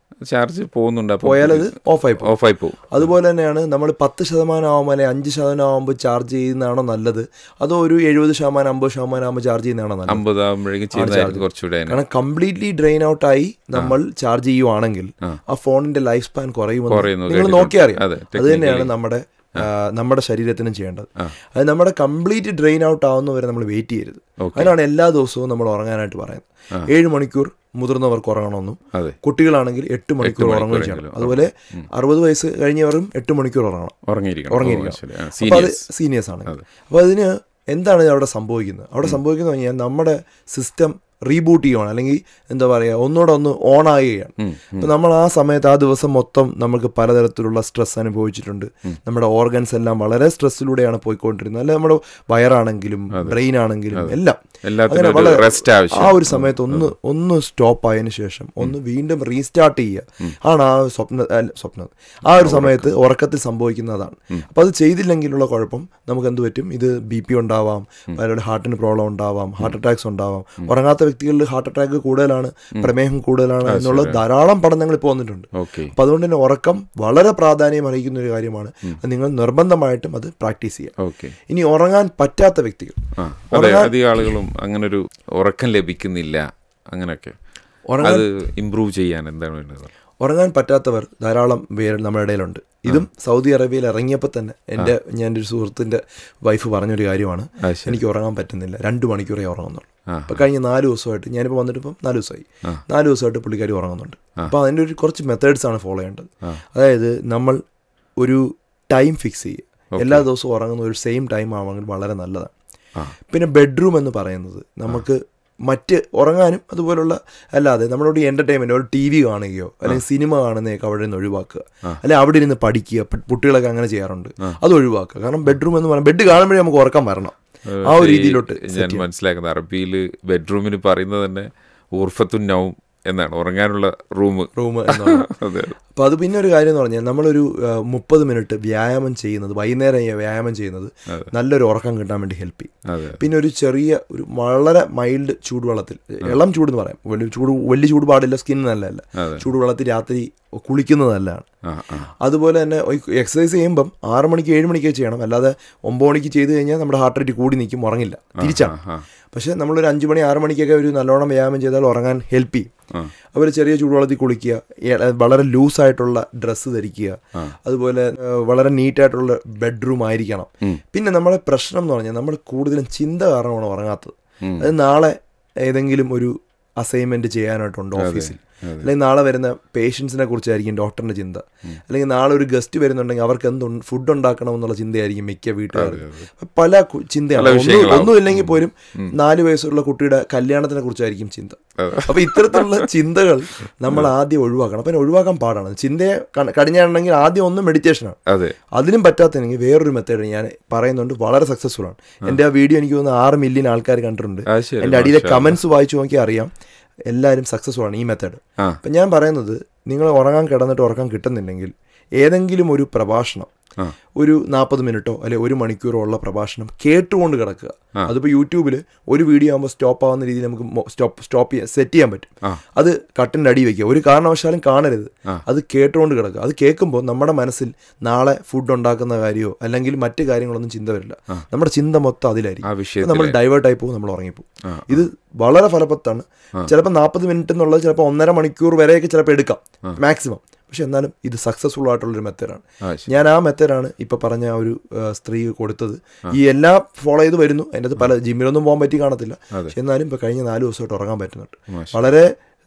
ചാർജ് പോകുന്നുണ്ട്, പോയാൽ അത് ഓഫായി പോകും. അതുപോലെ തന്നെയാണ് നമ്മൾ 10% ആകുമ്പോൾ അല്ലെങ്കിൽ 5% ആകുമ്പോൾ ചാർജ് ചെയ്യുന്നതാണോ നല്ലത്, അതോ ഒരു 70% 50% ആകുമ്പോൾ ചാർജ് ചെയ്യുന്നതാണോ നല്ലത്? 50 ആകുമ്പോഴേക്കും കുറച്ചുകൂടെ. കാരണം കംപ്ലീറ്റ്ലി ഡ്രെയിൻ ഔട്ട് ആയി നമ്മൾ ചാർജ് ചെയ്യുവാണെങ്കിൽ ആ ഫോണിന്റെ ലൈഫ് സ്പാൻ കുറയുമെന്ന് നിങ്ങൾ നോക്കിയാൽ അറിയാം. അത് തന്നെയാണ് നമ്മുടെ ശരീരത്തിനും ചെയ്യേണ്ടത്. അത് നമ്മുടെ കംപ്ലീറ്റ് ഡ്രെയിൻ ഔട്ട് ആവുന്നവരെ നമ്മൾ വെയിറ്റ് ചെയ്യരുത്. അതിനാണ് എല്ലാ ദിവസവും നമ്മൾ ഉറങ്ങാനായിട്ട് പറയുന്നത്. 7 മണിക്കൂർ മുതിർന്നവർക്ക് ഉറങ്ങണമെന്നും, കുട്ടികളാണെങ്കിൽ 8 മണിക്കൂർ ഉറങ്ങുകയും ചെയ്യണം. അതുപോലെ 60 വയസ്സ് കഴിഞ്ഞവരും 8 മണിക്കൂർ ഉറങ്ങിയിരിക്കണം. അപ്പോൾ അത് സീനിയേഴ്സ് ആണ്. അപ്പോൾ അതിന് എന്താണ് അവിടെ സംഭവിക്കുന്നത്? അവിടെ സംഭവിക്കുന്നത് പറഞ്ഞാൽ നമ്മുടെ സിസ്റ്റം റീബൂട്ട് ചെയ്യുകയാണ്, അല്ലെങ്കിൽ എന്താ പറയുക, ഒന്നുകൂടെ ഒന്ന് ഓൺ ആകുകയാണ്. അപ്പം നമ്മൾ ആ സമയത്ത് ആ ദിവസം മൊത്തം നമുക്ക് പലതരത്തിലുള്ള സ്ട്രെസ് അനുഭവിച്ചിട്ടുണ്ട്. നമ്മുടെ ഓർഗൻസ് എല്ലാം വളരെ സ്ട്രെസ്സിലൂടെയാണ് പോയിക്കൊണ്ടിരുന്നത്. അല്ലെ നമ്മുടെ വയറാണെങ്കിലും ബ്രെയിൻ ആണെങ്കിലും എല്ലാം അങ്ങനെ വളരെ ആ ഒരു സമയത്ത് ഒന്ന് സ്റ്റോപ്പ് ആയതിനു ശേഷം ഒന്ന് വീണ്ടും റീസ്റ്റാർട്ട് ചെയ്യുക ആണ് ആ സ്വപ്നം ആ ഒരു സമയത്ത് ഉറക്കത്തിൽ സംഭവിക്കുന്നതാണ്. അപ്പം അത് ചെയ്തില്ലെങ്കിലുള്ള കുഴപ്പം നമുക്ക് എന്ത് പറ്റും? ഇത് BP ഉണ്ടാവാം, പലരുടെ ഹാർട്ടിന് പ്രോബ്ലം ഉണ്ടാവാം, ഹാർട്ട് അറ്റാക്സ് ഉണ്ടാവാം. ഉറങ്ങാത്ത വ്യക്തികളിൽ ഹാർട്ട് അറ്റാക്ക് കൂടുതലാണ്, പ്രമേഹം കൂടുതലാണ് എന്നുള്ള ധാരാളം പഠനങ്ങൾ ഇപ്പോൾ വന്നിട്ടുണ്ട്. അപ്പം അതുകൊണ്ട് തന്നെ ഉറക്കം വളരെ പ്രാധാന്യം അറിയിക്കുന്ന ഒരു കാര്യമാണ്. നിങ്ങൾ നിർബന്ധമായിട്ടും അത് പ്രാക്ടീസ് ചെയ്യുക. ഇനി ഉറങ്ങാൻ പറ്റാത്ത വ്യക്തികൾ, അധികം ആളുകളും അങ്ങനൊരു ഉറക്കം ലഭിക്കുന്നില്ല, അങ്ങനെയൊക്കെ അത് ഇംപ്രൂവ് ചെയ്യാൻ എന്താണ് വേണ്ടത്? ഉറങ്ങാൻ പറ്റാത്തവർ ധാരാളം പേര് നമ്മുടെ ഇടയിലുണ്ട്. ഇതും സൗദി അറേബ്യയിൽ ഇറങ്ങിയപ്പോൾ തന്നെ ഞാൻ ഒരു സുഹൃത്തിൻ്റെ വൈഫ് പറഞ്ഞൊരു കാര്യമാണ്, എനിക്ക് ഉറങ്ങാൻ പറ്റുന്നില്ല, 2 മണിക്കൂറേ ഉറങ്ങുന്നുള്ളൂ. അപ്പോൾ കഴിഞ്ഞ 4 ദിവസമായിട്ട്, ഞാനിപ്പോൾ വന്നിട്ട് ഇപ്പം 4 ദിവസമായി, 4 ദിവസമായിട്ട് പുള്ളിക്കാരി ഉറങ്ങുന്നുണ്ട്. അപ്പോൾ അതിൻ്റെ ഒരു കുറച്ച് മെത്തേഡ്സാണ് ഫോളോ ചെയ്യേണ്ടത്. അതായത് നമ്മൾ ഒരു ടൈം ഫിക്സ് ചെയ്യുക. എല്ലാ ദിവസവും ഉറങ്ങുന്ന ഒരു സെയിം ടൈം ആണെങ്കിൽ വളരെ നല്ലതാണ്. പിന്നെ ബെഡ്റൂം എന്ന് പറയുന്നത് നമുക്ക് മറ്റ് ഉറങ്ങാനും അതുപോലുള്ള അല്ലാതെ നമ്മളോട് എൻ്റർടൈൻമെൻറ്റ്, ഒരു TV കാണുകയോ അല്ലെങ്കിൽ സിനിമ കാണുന്നതൊക്കെ അവിടെ നിന്ന് ഒഴിവാക്കുക. അല്ലെങ്കിൽ അവിടെ ഇരുന്ന് പഠിക്കുക, കുട്ടികളൊക്കെ അങ്ങനെ ചെയ്യാറുണ്ട്, അത് ഒഴിവാക്കുക. കാരണം ബെഡ്റൂം എന്ന് പറഞ്ഞാൽ ബെഡ് കാണുമ്പോഴേ നമുക്ക് ഉറക്കം വരണം. ആ ഒരു രീതിയിലോട്ട് ഞാൻ മനസ്സിലാക്കുന്നത് അറബിയിൽ ബെഡ്റൂമിന് പറയുന്നത് തന്നെ ഊർഫത്തുൻ നൗം എന്നാണ്, ഉറങ്ങാനുള്ള റൂം എന്നാണ്. അപ്പോൾ അത് പിന്നെ ഒരു കാര്യം എന്ന് പറഞ്ഞാൽ നമ്മളൊരു 30 മിനിറ്റ് വ്യായാമം ചെയ്യുന്നത്, വൈകുന്നേരം വ്യായാമം ചെയ്യുന്നത് നല്ലൊരു ഉറക്കം കിട്ടാൻ വേണ്ടി ഹെൽപ്പ് ചെയ്യും. പിന്നെ ഒരു ഒരു വളരെ മൈൽഡ് ചൂടുവെള്ളത്തിൽ, ഇളം ചൂടെന്ന് പറയാം, വലിയ ചൂട് പാടില്ല, സ്കിൻ നല്ലതല്ല, ചൂടുവെള്ളത്തിൽ രാത്രി കുളിക്കുന്നത് നല്ലതാണ്. അതുപോലെ തന്നെ എക്സസൈസ് ചെയ്യുമ്പം 6 മണിക്ക് 7 മണിക്ക് ചെയ്യണം, അല്ലാതെ 9 മണിക്ക് ചെയ്ത് കഴിഞ്ഞാൽ നമ്മുടെ ഹാർട്ട് റേറ്റ് കൂടി നിൽക്കും, ഉറങ്ങില്ല, തിരിച്ചാണ്. പക്ഷേ നമ്മളൊരു 5 മണി 6 മണിക്കൊക്കെ ഒരു നല്ലോണം വ്യായാമം ചെയ്താൽ ഉറങ്ങാൻ ഹെൽപ്പ് ചെയ്യും. അവർ ചെറിയ ചൂടുവെള്ളത്തിൽ കുളിക്കുക, വളരെ ലൂസായിട്ടുള്ള ഡ്രസ്സ് ധരിക്കുക, അതുപോലെ വളരെ നീറ്റായിട്ടുള്ള ബെഡ്റൂം ആയിരിക്കണം. പിന്നെ നമ്മുടെ പ്രശ്നം എന്ന് പറഞ്ഞാൽ നമ്മൾ കൂടുതലും ചിന്ത കാരണമാണ് ഉറങ്ങാത്തത്. അത് നാളെ ഏതെങ്കിലും ഒരു അസൈൻമെൻറ്റ് ചെയ്യാനായിട്ടുണ്ട് ഓഫീസിൽ, അല്ലെങ്കിൽ നാളെ വരുന്ന പേഷ്യൻസിനെ കുറിച്ചായിരിക്കും ഡോക്ടറിൻ്റെ ചിന്ത, അല്ലെങ്കിൽ നാളെ ഒരു ഗസ്റ്റ് വരുന്നുണ്ടെങ്കിൽ അവർക്ക് ഫുഡ് ഉണ്ടാക്കണമെന്നുള്ള ചിന്തയായിരിക്കും മിക്ക വീട്ടുകാർക്ക്. പല ചിന്തയാണ്, ഒന്നുമില്ലെങ്കിൽ പോലും 4 വയസ്സുള്ള കുട്ടിയുടെ കല്യാണത്തിനെ കുറിച്ചായിരിക്കും ചിന്ത. അപ്പോൾ ഇത്തരത്തിലുള്ള ചിന്തകൾ നമ്മൾ ആദ്യം ഒഴിവാക്കണം. അപ്പം ഒഴിവാക്കാൻ പാടാണ്. ചിന്തയെ കടിഞ്ഞാണെങ്കിൽ ആദ്യം ഒന്ന് മെഡിറ്റേഷനാണ്. അതിനും പറ്റാത്തതെങ്കിൽ വേറൊരു മെത്തേഡ് ഞാൻ പറയുന്നുണ്ട്, വളരെ സക്സസ്ഫുൾ ആണ്. എൻ്റെ ആ വീഡിയോ എനിക്ക് തോന്നുന്നു 6 മില്യൺ ആൾക്കാർ കണ്ടിട്ടുണ്ട്. എൻ്റെ അടിയിലെ കമൻസ് വായിച്ചു നോക്കിയാൽ അറിയാം, എല്ലാവരും സക്സസ്ഫുൾ ആണ് ഈ മെത്തേഡ്. അപ്പം ഞാൻ പറയുന്നത്, നിങ്ങൾ ഉറങ്ങാൻ കിടന്നിട്ട് ഉറക്കം കിട്ടുന്നില്ലെങ്കിൽ ഏതെങ്കിലും ഒരു പ്രഭാഷണം, ഒരു 40 മിനിറ്റോ അല്ലെങ്കിൽ 1 മണിക്കൂറോ ഉള്ള പ്രഭാഷണം കേട്ടുകൊണ്ട് കിടക്കുക. അതിപ്പോൾ യൂട്യൂബിൽ ഒരു വീഡിയോ ആകുമ്പോൾ സ്റ്റോപ്പ് ആവുന്ന രീതിയിൽ നമുക്ക് സെറ്റ് ചെയ്യാൻ പറ്റും. അത് കട്ടിൻ്റെ അടി വയ്ക്കുക, ഒരു കാരണവശാലും കാണരുത്, അത് കേട്ടുകൊണ്ട് കിടക്കുക. അത് കേൾക്കുമ്പോൾ നമ്മുടെ മനസ്സിൽ നാളെ ഫുഡ് ഉണ്ടാക്കുന്ന കാര്യമോ അല്ലെങ്കിൽ മറ്റു കാര്യങ്ങളൊന്നും ചിന്ത വരില്ല. നമ്മുടെ ചിന്ത മൊത്തം അതിലായിരിക്കും, നമ്മൾ ഡൈവേർട്ടായി പോകും, നമ്മൾ ഉറങ്ങിപ്പോകും. ഇത് വളരെ ഫലപ്രദമാണ്. ചിലപ്പോൾ 40 മിനിറ്റ് എന്നുള്ളത് ചിലപ്പോൾ 1.5 മണിക്കൂർ വരെയൊക്കെ ചിലപ്പോൾ എടുക്കാം മാക്സിമം. പക്ഷെ എന്നാലും ഇത് സക്സസ്ഫുൾ ആയിട്ടുള്ളൊരു മെത്തേഡാണ്. ഞാൻ ആ മെത്തേഡാണ് ഇപ്പോൾ പറഞ്ഞ ഒരു സ്ത്രീ കൊടുത്തത്. ഈ എല്ലാം ഫോളോ ചെയ്ത് വരുന്നു. അതിൻ്റെ അത് പല ജിമ്മിലൊന്നും പോകാൻ പറ്റി കാണത്തില്ല, പക്ഷെ എന്നാലും ഇപ്പോൾ കഴിഞ്ഞ 4 ദിവസമായിട്ട് ഉറങ്ങാൻ പറ്റുന്നുണ്ട്. വളരെ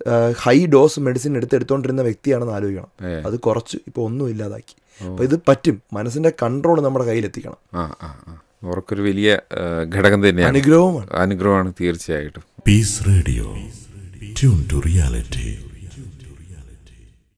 ഹൈ ഡോസ് മെഡിസിൻ എടുത്തുകൊണ്ടിരുന്ന വ്യക്തിയാണെന്ന് ആലോചിക്കണം. അത് കുറച്ച് ഇപ്പോൾ ഒന്നും ഇല്ലാതാക്കി. അപ്പോൾ ഇത് പറ്റും. മനസ്സിൻ്റെ കൺട്രോൾ നമ്മുടെ കയ്യിലെത്തിക്കണം. ഉറക്കൊരു വലിയ ഘടകം തന്നെയാണ്, അനുഗ്രഹമാണ് തീർച്ചയായിട്ടും. Peace Radio, tune to reality.